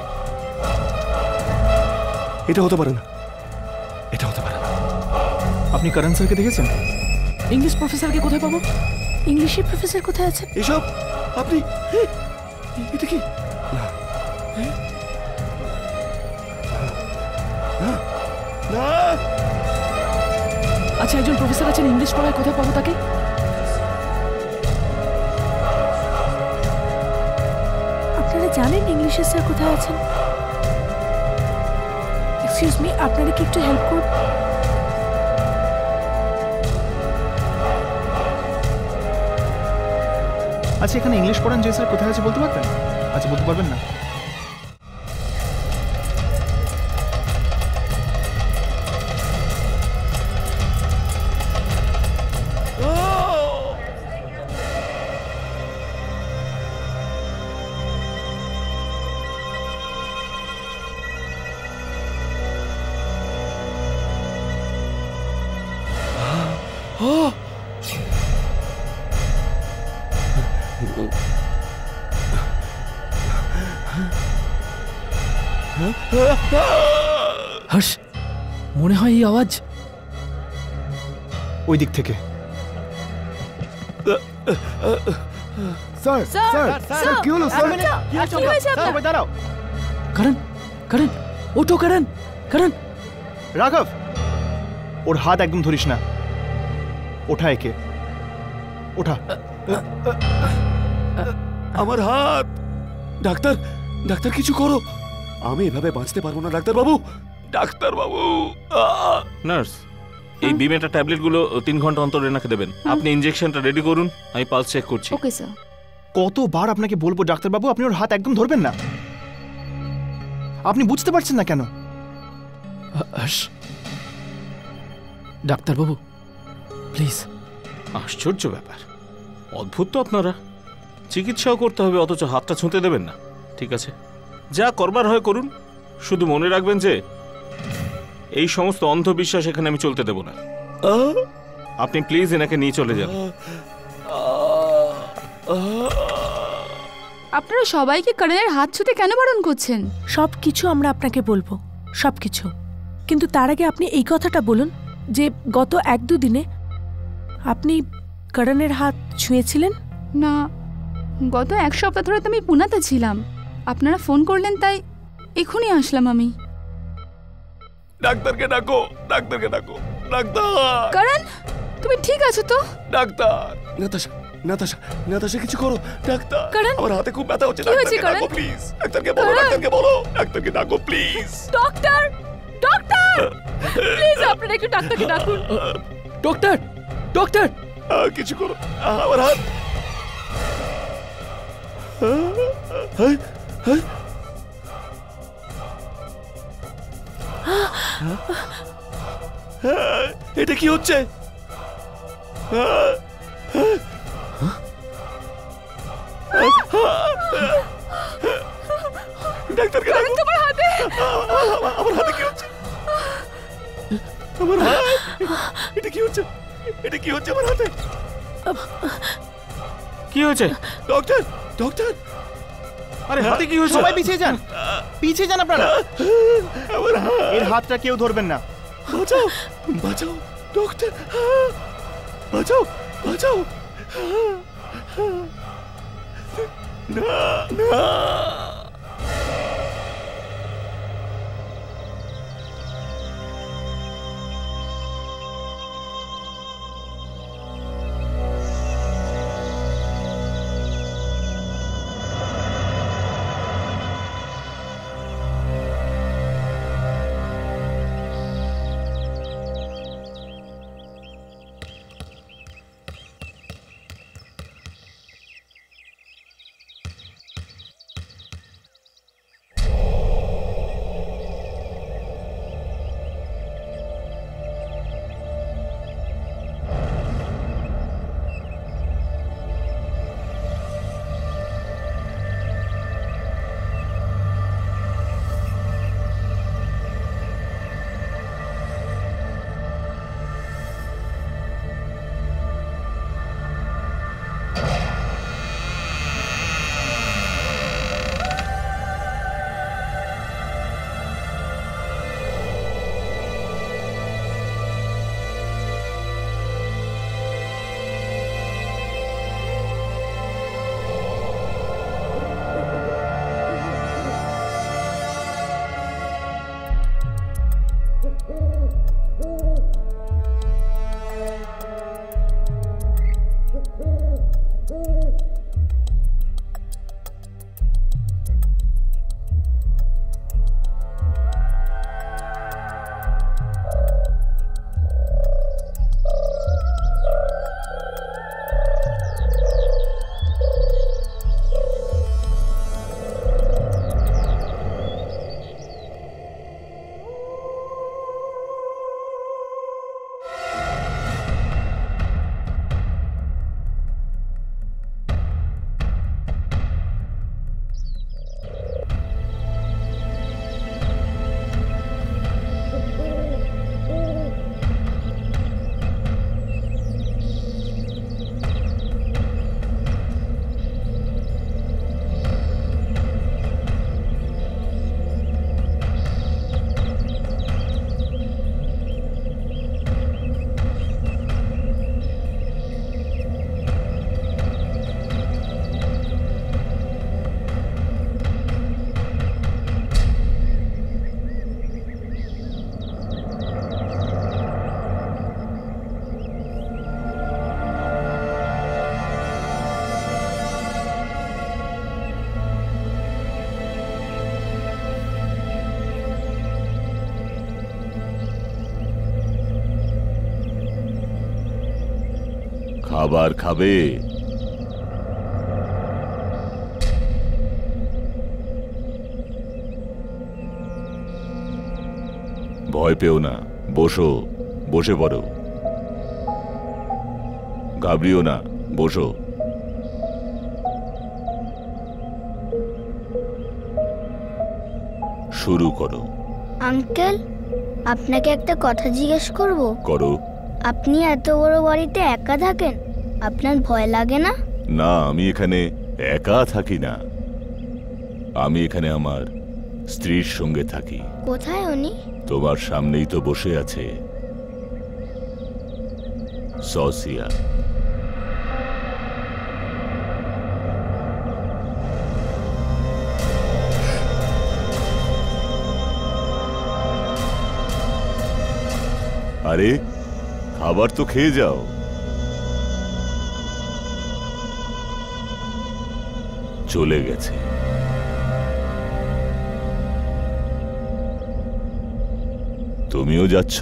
এটা হতে পারে না, এটা হতে পারে না। আপনি করণ স্যারকে দেখেছেন? ইংলিশ প্রফেসরকে কোথায় পাবো? ইংলিশের প্রফেসর কোথায় আছেন? এসব আপনি এটা কি? আচ্ছা, একজন প্রফেসর আছেন ইংলিশ পড়ায়, কোথায় পাবো তাকে? আপনারা জানেন ইংলিশের স্যার কোথায় আছেন? এক্সকিউজ মি, আপনারা কি একটু হেল্প করুন? আচ্ছা, এখানে ইংলিশ পড়ান যে স্যার কোথায় আছে বলতে পারবেন? আচ্ছা, বলতে পারবেন না? হর্ষ, মনে হয় এই আওয়াজ ওই দিক থেকে। স্যার স্যার স্যার কি হলো স্যার? কি হয়েছে আপনার? দাঁড়াও। করণ, করণ, ওঠো করণ, করণ। রাঘব, ওর হাত একদম ধরিস না। ওঠা একে, ওঠা। আমার হাত। ডাক্তার, ডাক্তার কিছু করো, আমি এভাবে বাঁচতে পারবো না ডাক্তার বাবু, ডাক্তার বাবু। নার্স, এই বিমেটা ট্যাবলেটগুলো তিন ঘন্টা অন্তর এনাকে দেবেন। আপনি ইনজেকশনটা রেডি করুন, আমি পালস চেক করছি। Okay sir. কতবার আপনাকে বলবো ডাক্তার বাবু, আপনি ওর হাত একদম ধরবেন না। আপনি বুঝতে পারছেন না কেন? হর্ষ, ডাক্তার বাবু প্লিজ। আশ্চর্য ব্যাপার, অদ্ভুত তো আপনারা। চিকিৎসাও করতে হবে অথচ হাতটা ছুঁতে দেবেন না। ঠিক আছে, যা করবার হয় করুন, শুধু মনে রাখবেন যে এই সমস্ত অন্ধবিশ্বাস এখানে আমি চলতে দেব না। আপনি প্লিজ এনাকে নিয়ে চলে যান। আপনারা সবাইকে করণের হাত ছুঁতে কেন বারণ করছেন? সব কিছু আমরা আপনাকে বলবো, সব কিছু। কিন্তু তার আগে আপনি এই কথাটা বলুন যে গত এক দু দিনে আপনি করণের হাত ছুঁয়েছিলেন? না, গত এক সপ্তাহ ধরে তো আমি পুনাতে ছিলাম। আপনারা ফোন করলেন তাই এখনই আসলাম আমি। ডাক্তারকে ডাকো, ডাক্তারকে ডাকো, ডাক্তার। করণ, তুমি ঠিক আছো তো? ডাক্তার। নাতাশা, নাতাশা নাতাশা কিছু করো ডাক্তার করণ, আমার হাতে খুব ব্যথা হচ্ছে কি হয়েছে, ডাক্তারকে ডাকো করণ? প্লিজ ডাক্তারকে বলো করণ! ডাক্তারকে বলো ডাক্তারকে ডাকো প্লিজ ডক্টর ডক্টর প্লিজ আপনারা একটু ডাক্তারকে ডাকুন। ডক্টর ডক্টর কিছু করো আমার হাত হ্যাঁ হ্যাঁ এটা কি হচ্ছে ডাক্তারকে ডাকো। তোমার হাতে আমার হাতে কি হচ্ছে আমার হাত এটা কি হচ্ছে এটা কি হচ্ছে আমার হাতে কি হয়েছে ডক্টর ডক্টর আরে হাতে কি হয়েছে? সবাই পিছিয়ে যান, পিছিয়ে যান আপনারা। আমার হাত এর হাতটা কেউ ধরবেন না। বাঁচাও বাঁচাও ডক্টর বাঁচাও বাঁচাও না না খাবার খাবে? ভয় পেও না, বসো, বসে পড়ো। ঘাবড়িও না, বসো। শুরু করো। আঙ্কেল, আপনাকে একটা কথা জিজ্ঞেস করব? করো। আপনি এত বড় বাড়িতে একা থাকেন, আপনার ভয় লাগে না? না, আমি এখানে একা থাকি না, আমি এখানে আমার স্ত্রীর সঙ্গে থাকি। কোথায় উনি? তোমার সামনেই তো বসে আছে, সসিয়া। আরে খাবার তো খেয়ে যাও। চলে গেছে। তুমিও যাচ্ছ?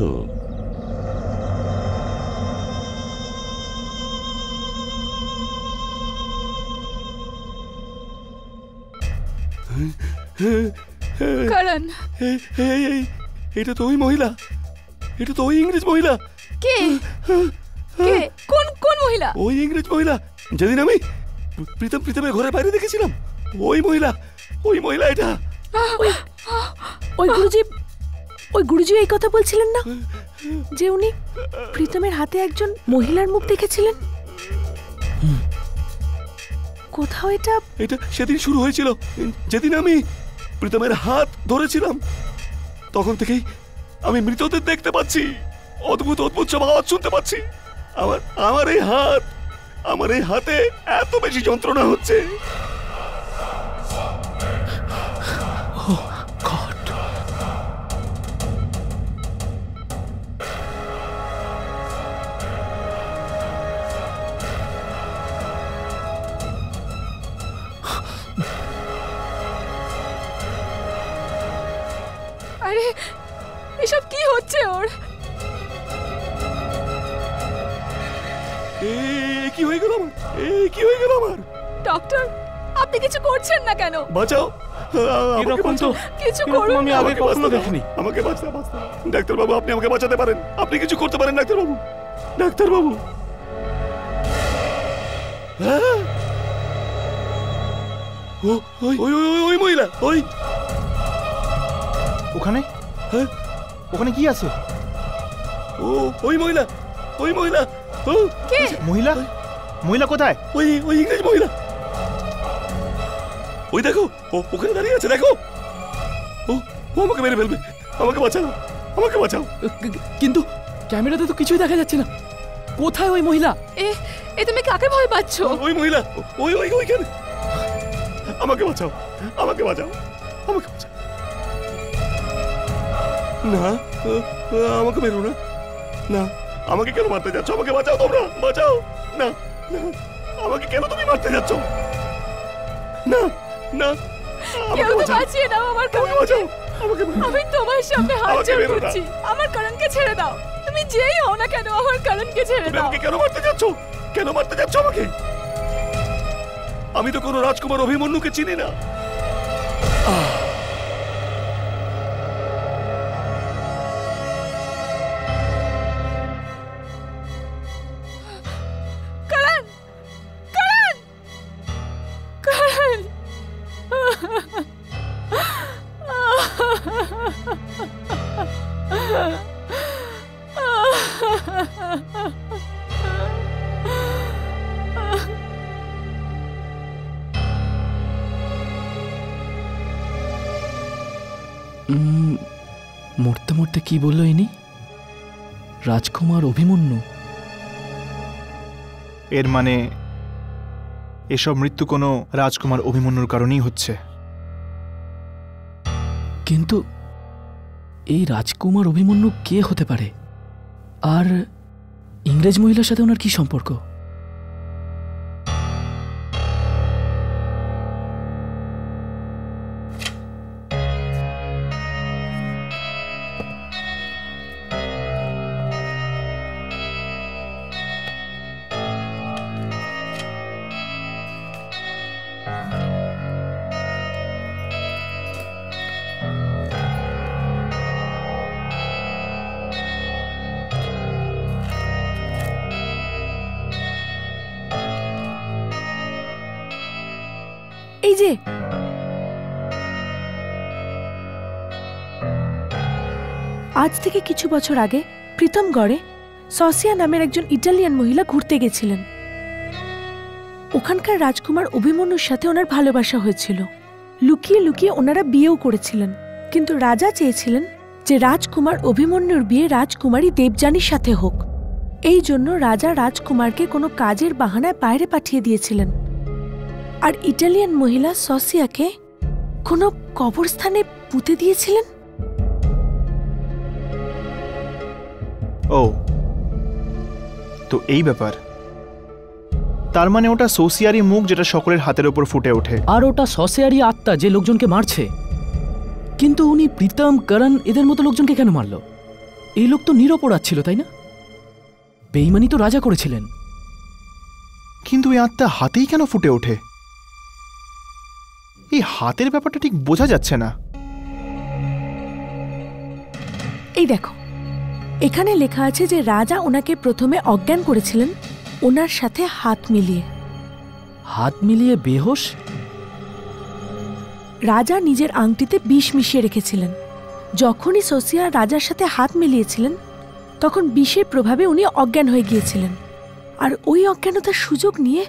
কারণ এটা তো ওই মহিলা, এটা তো ওই ইংরেজ মহিলা। কে কে কোন কোন মহিলা? ওই ইংরেজ মহিলা যেদিন আমি প্রীতম প্রীতমের ঘরের বাইরে দেখেছিলাম, ওই মহিলা, ওই মহিলা এটা। ওই গুরুজি, ওই গুরুজি এই কথা বলছিলেন না যে উনি প্রীতমের হাতে একজন মহিলার মুখ দেখেছিলেন? কোথাও এটা এটা সেদিন শুরু হয়েছিল, যেদিন আমি প্রীতমের হাত ধরেছিলাম। তখন থেকেই আমি মৃতদের দেখতে পাচ্ছি, অদ্ভুত অদ্ভুত সব আওয়াজ শুনতে পাচ্ছি। আমার আমার এই হাত, আমার এই হাতে এত বেশি যন্ত্রণা হচ্ছে। আরে এসব কি হচ্ছে ওর? কি হয়ে গেল আমার? কি হয়ে গেল আমার? ডক্টর, আপনি কিছু করছেন না কেন? বাঁচাও, এরকম তো কিছু করুন। আমি আগে কখনো দেখিনি। আমাকে বাঁচাতে, বাঁচাতে ডাক্তার বাবু, আপনি আমাকে বাঁচাতে পারেন, আপনি কিছু করতে পারেন ডাক্তার বাবু, ডাক্তার বাবু। ওই ওই ওই মহিলা, ওই ওখানে, হ্যাঁ ওখানে কি আছে? ও ওই মহিলা, ওই মহিলা। ও কে মহিলা? মহিলা কোথায়? ওই ওই ইংরেজ মহিলা। ওই দেখো, ও ওখানে দাঁড়িয়ে আছে, দেখো। ও ও আমাকে মেরে ফেলবে, আমাকে বাঁচাও, আমাকে বাঁচাও। কিন্তু ক্যামেরাতে তো কিছুই দেখা যাচ্ছে না। কোথায় ওই মহিলা? এ এ তুমি কাকে ভয় পাচ্ছ? ওই মহিলা, ওই ওই ওইখানে। আমাকে বাঁচাও, আমাকে বাঁচাও, আমাকে বাঁচাও। না, আমাকে মেরো না, না, আমাকে কেন মারতে যাচ্ছ? আমাকে বাঁচাও, তোমরা বাঁচাও। না না, আমাকে কেন তুমি মারতে যাচ্ছ? না না, কেউ তো বাঁচিয়ে নাও আমার কারণকে। আমি তোমার সামনে হাত জোড় করছি, আমার কারণকে ছেড়ে দাও। তুমি যেই হও না কেন, আমার কারণকে ছেড়ে দাও। আমাকে কেন মারতে যাচ্ছ? কেন মারতে যাচ্ছ আমাকে? আমি তো কোনো রাজকুমার অভিমন্যুকে চিনি না। কারণ কারণ কারণ মরতে মরতে কি বললো ইনি? রাজকুমার অভিমন্যু। এর মানে এসব মৃত্যু কোনো রাজকুমার অভিমন্যুর কারণেই হচ্ছে। কিন্তু এই রাজকুমার অভিমন্যু কে হতে পারে? আর ইংরেজ মহিলার সাথে ওনার কি সম্পর্ক? এই যে আজ থেকে কিছু বছর আগে প্রীতমগড়ে সসিয়া নামের একজন ইটালিয়ান মহিলা ঘুরতে গেছিলেন। ওখানকার রাজকুমার অভিমন্যুর সাথে ওনার ভালোবাসা হয়েছিল। লুকিয়ে লুকিয়ে ওনারা বিয়েও করেছিলেন, কিন্তু রাজা চেয়েছিলেন যে রাজকুমার অভিমন্যুর বিয়ে রাজকুমারী দেবযানীর সাথে হোক। এই জন্য রাজা রাজকুমারকে কোনো কাজের বাহানায় বাইরে পাঠিয়ে দিয়েছিলেন, আর ইটালিয়ান মহিলা সসিয়াকে কোনো কবরস্থানে পুঁতে দিয়েছিলেন। ও তো এই ব্যাপার। তার মানে ওটা সোসিয়ারি মুখ যেটা সকলের হাতের ওপর ফুটে ওঠে। আর ওটা সসেয়ারি আত্মা যে লোকজনকে মারছে। কিন্তু উনি প্রীতম, করণ এদের মতো লোকজনকে কেন মারল? এই লোক তো নিরপরাধ ছিল, তাই না? বেইমানি তো রাজা করেছিলেন। কিন্তু এই আত্মা হাতেই কেন ফুটে ওঠে? এই হাতের ব্যাপারটা ঠিক বোঝা যাচ্ছে না। এই দেখো, এখানে লেখা আছে যে রাজা ওনাকে প্রথমে অজ্ঞান করেছিলেন ওনার সাথে হাত মিলিয়ে। হাত মিলিয়ে বেহোশ? রাজা নিজের আংটিতে বিষ মিশিয়ে রেখেছিলেন। যখনই সোসিয়া রাজার সাথে হাত মিলিয়েছিলেন তখন বিষের প্রভাবে উনি অজ্ঞান হয়ে গিয়েছিলেন। আর ওই অজ্ঞানতার সুযোগ নিয়ে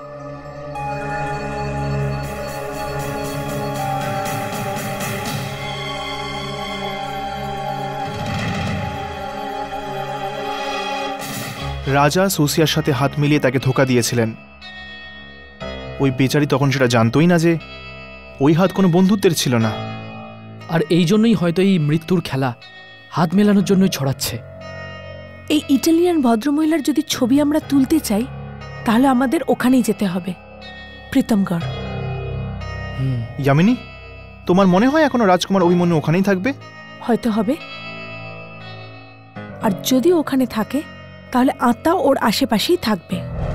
রাজা সোসিয়ার সাথে হাত মিলিয়ে তাকে ধোকা দিয়েছিলেন। ওই বেচারি তখন সেটা জানতোই না যে ওই হাত কোনো বন্ধুত্বের ছিল না। আর এই জন্যই হয়তো এই মৃত্যুর খেলা হাত মেলানোর জন্যই ছড়াচ্ছে। এই ইটালিয়ান ভদ্রমহিলার যদি ছবি আমরা তুলতে চাই তাহলে আমাদের ওখানেই যেতে হবে, প্রীতমগড়। যামিনী, তোমার মনে হয় এখনো রাজকুমার অভিমন্যু ওখানেই থাকবে? হয়তো হবে। আর যদি ওখানে থাকে তাহলে আত্মা ওর আশেপাশেই থাকবে।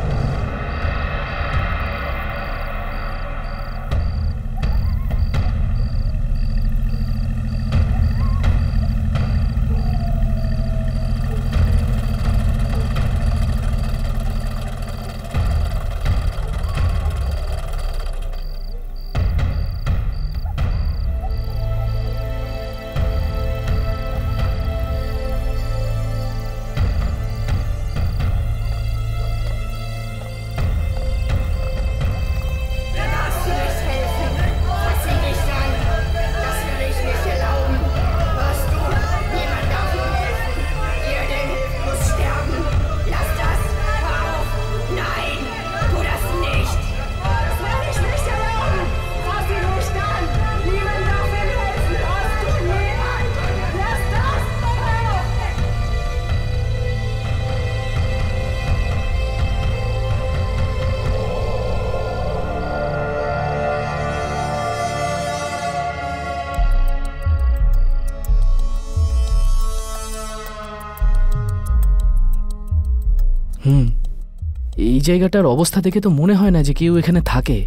হুম, এই জায়গাটার অবস্থা দেখে তো মনে হয় না যে কেউ এখানে থাকে,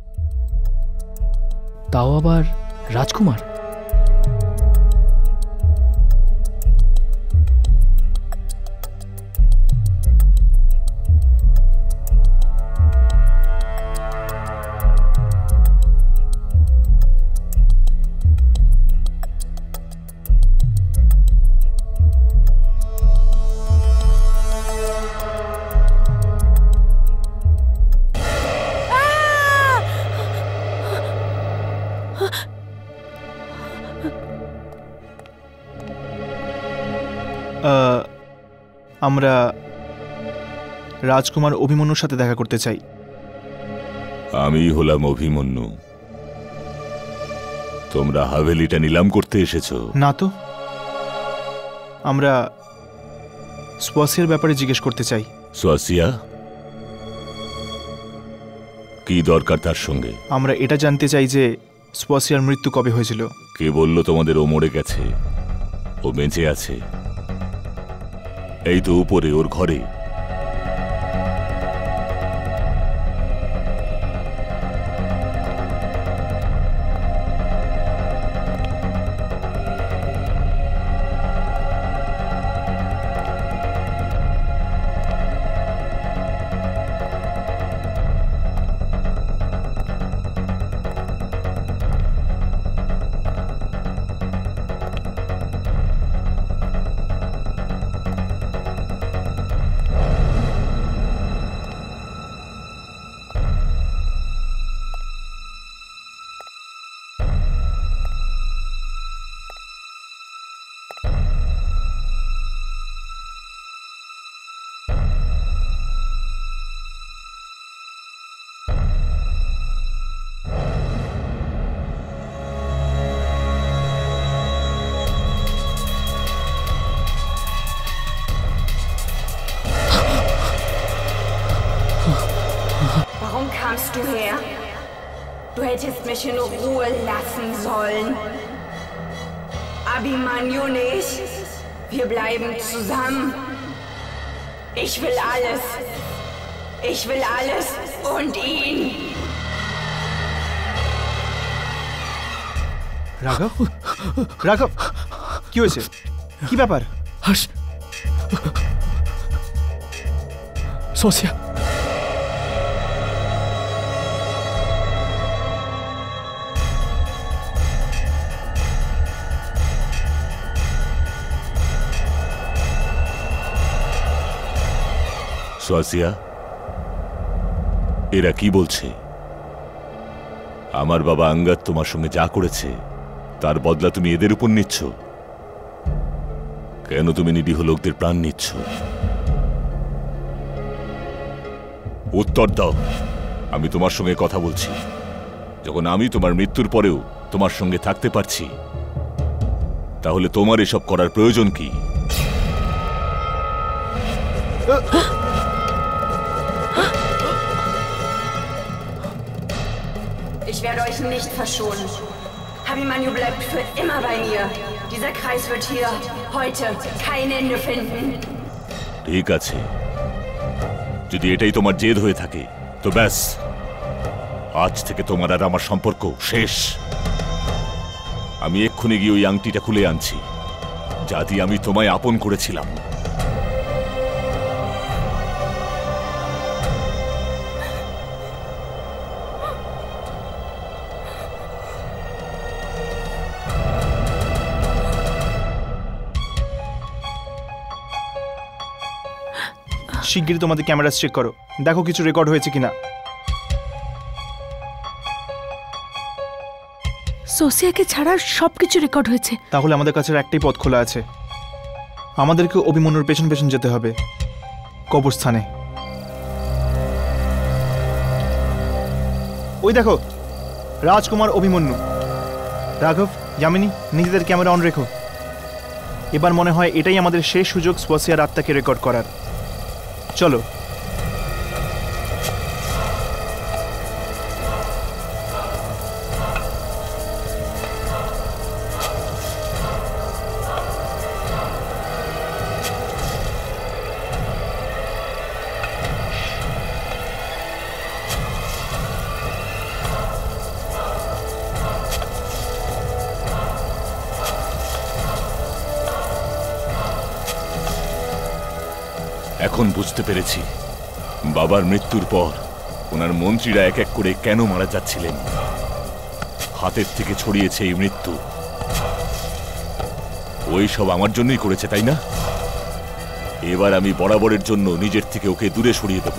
তাও আবার রাজকুমার। আমরা রাজকুমার অভিমন্যুর সাথে দেখা করতে চাই। আমি হলাম অভিমন্যু। তোমরা হাভেলিটা নিলাম করতে এসেছো? না তো, আমরা সোয়াসিয়ার ব্যাপারে জিজ্ঞেস করতে চাই। সোয়াসিয়া? কি দরকার তার সঙ্গে? আমরা এটা জানতে চাই যে সোয়াসিয়ার মৃত্যু কবে হয়েছিল। কে বলল তোমাদের ও মরে গেছে? ও বেঁচে আছে, এই তো উপরে ওর ঘরে। Du hättest mich in Ruhe lassen sollen. Abhimanyu nicht. Wir bleiben zusammen. Ich will alles. Ich will alles und ihn. রাঘব রাঘব কি হয়েছে কি ব্যাপার হর্ষ সোসিয়া সোসিয়া এরা কি বলছে? আমার বাবা আঙ্গাদ তোমার সঙ্গে যা করেছে তার বদলা তুমি এদের উপর নিচ্ছ? কেন তুমি নিরীহ লোকদের প্রাণ নিচ্ছ? উত্তর দাও। আমি তোমার সঙ্গে কথা বলছি। যখন আমি তোমার মৃত্যুর পরেও তোমার সঙ্গে থাকতে পারছি, তাহলে তোমার এসব করার প্রয়োজন কি? Ich werde euch nicht verschonen. Abhimanyu bleibt für immer bei mir. Dieser Kreis wird hier heute kein Ende finden. ঠিক আছে, যদি এটাই তোমার জেদ হয়ে থাকে তো ব্যাস, আজ থেকে তোমার আর আমার সম্পর্ক শেষ। আমি এক্ষুনি গিয়ে ওই আংটিটা খুলে আনছি, যা দিয়ে আমি তোমায় আপন করেছিলাম। শিগগিরই তোমাদের ক্যামেরা চেক করো, দেখো কিছু রেকর্ড হয়েছে কিনা। সোসিয়াকে ছাড়া সবকিছু রেকর্ড হয়েছে। তাহলে আমাদের কাছে একটাই পথ খোলা আছে, আমাদেরকে অভিমন্যুর পেছন পেছন যেতে হবে কবরস্থানে। ওই দেখো রাজকুমার অভিমন্যু। রাঘব, যামিনী, নিজেদের ক্যামেরা অন রেখো। এবার মনে হয় এটাই আমাদের শেষ সুযোগ সোসিয়ার আত্মাকে রেকর্ড করার। চলো। এখন বুঝতে পেরেছি বাবার মৃত্যুর পর ওনার মন্ত্রীরা এক এক করে কেন মারা যাচ্ছিলেন। হাতের থেকে ছড়িয়েছে এই মৃত্যু। ওই সব আমার জন্যই করেছে, তাই না? এবার আমি বরাবরের জন্য নিজের থেকে ওকে দূরে সরিয়ে দেব।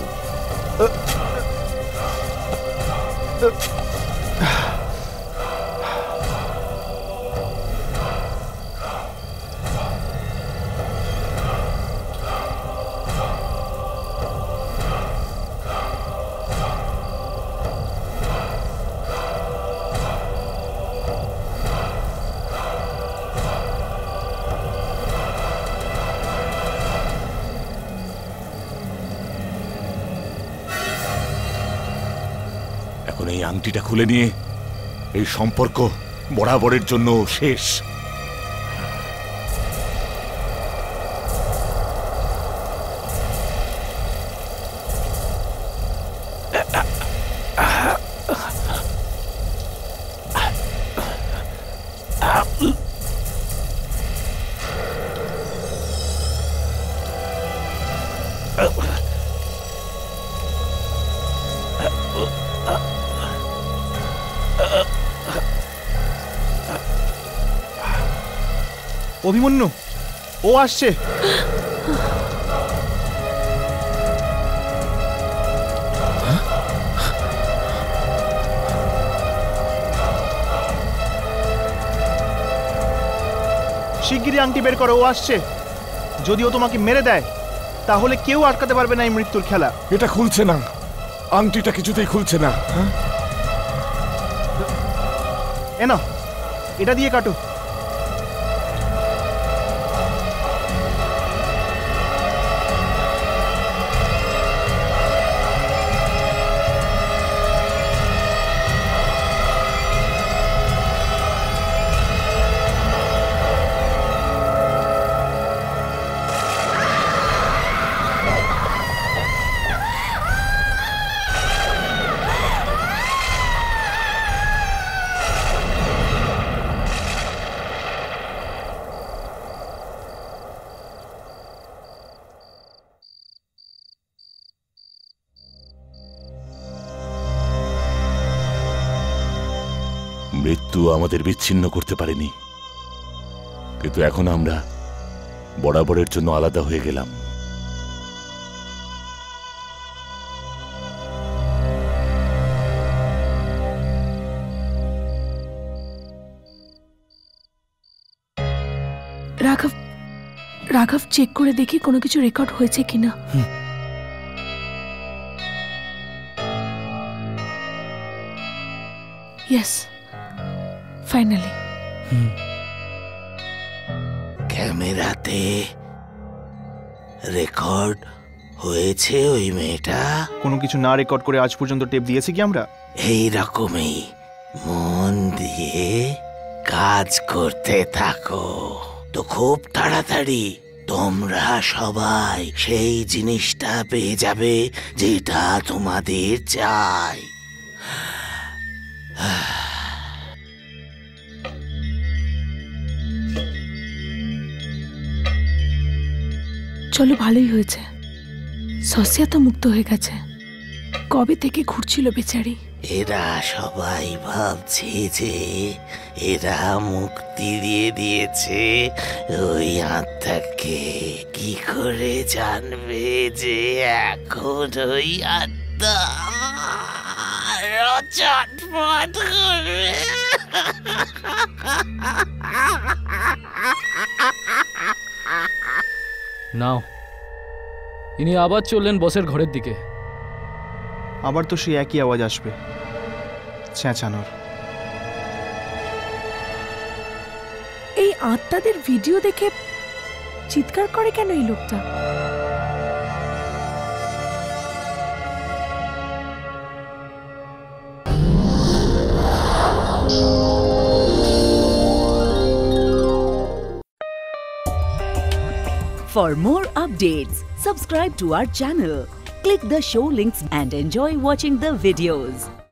এখন এই আংটিটা খুলে নিয়ে এই সম্পর্ক বরাবরের জন্য শেষ। অভিমন্যু, ও আসছে। শিগগিরই আংটি বের করো, ও আসছে। যদি ও তোমাকে মেরে দেয় তাহলে কেউ আটকাতে পারবে না এই মৃত্যুর খেলা। এটা খুলছে না, আংটিটা কিছুতেই খুলছে না। এ নাও, এটা দিয়ে কাটো। মৃত্যু আমাদের বিচ্ছিন্ন করতে পারেনি, কিন্তু এখন আমরা বরাবরের জন্য আলাদা হয়ে গেলাম। রাঘব রাঘব চেক করে দেখি কোনো কিছু রেকর্ড হয়েছে কিনা। Yes, finally. ক্যামেরাতে রেকর্ড হয়েছে ওই মেয়েটা। কোনো কিছু না রেকর্ড করে আজ পর্যন্ত টেপ দিয়েছি কি আমরা? এই রকমই মন দিয়ে কাজ করতে থাকো তো খুব তাড়াতাড়ি তোমরা সবাই সেই জিনিসটা পেয়ে যাবে যেটা তোমাদের চাই। চলো, ভালোই হয়েছে। সসিয়া তো মুক্ত হয়ে গেছে। কবে থেকে ঘুরছিল বেচারি। এরা সবাই ভাবছে যে এরা মুক্তি দিয়ে দিয়েছে ওই আত্মাকে। কি করে জানবে যে এখন ওই আত্মা চটপট করবে? নাও, ইনি আবার চললেন বসের ঘরের দিকে। আবার তো সেই একই আওয়াজ আসবে, চেঁচানোর। এই আত্মাদের ভিডিও দেখে চিৎকার করে কেন এই লোকটা? For more updates, subscribe to our channel, click the show links and enjoy watching the videos.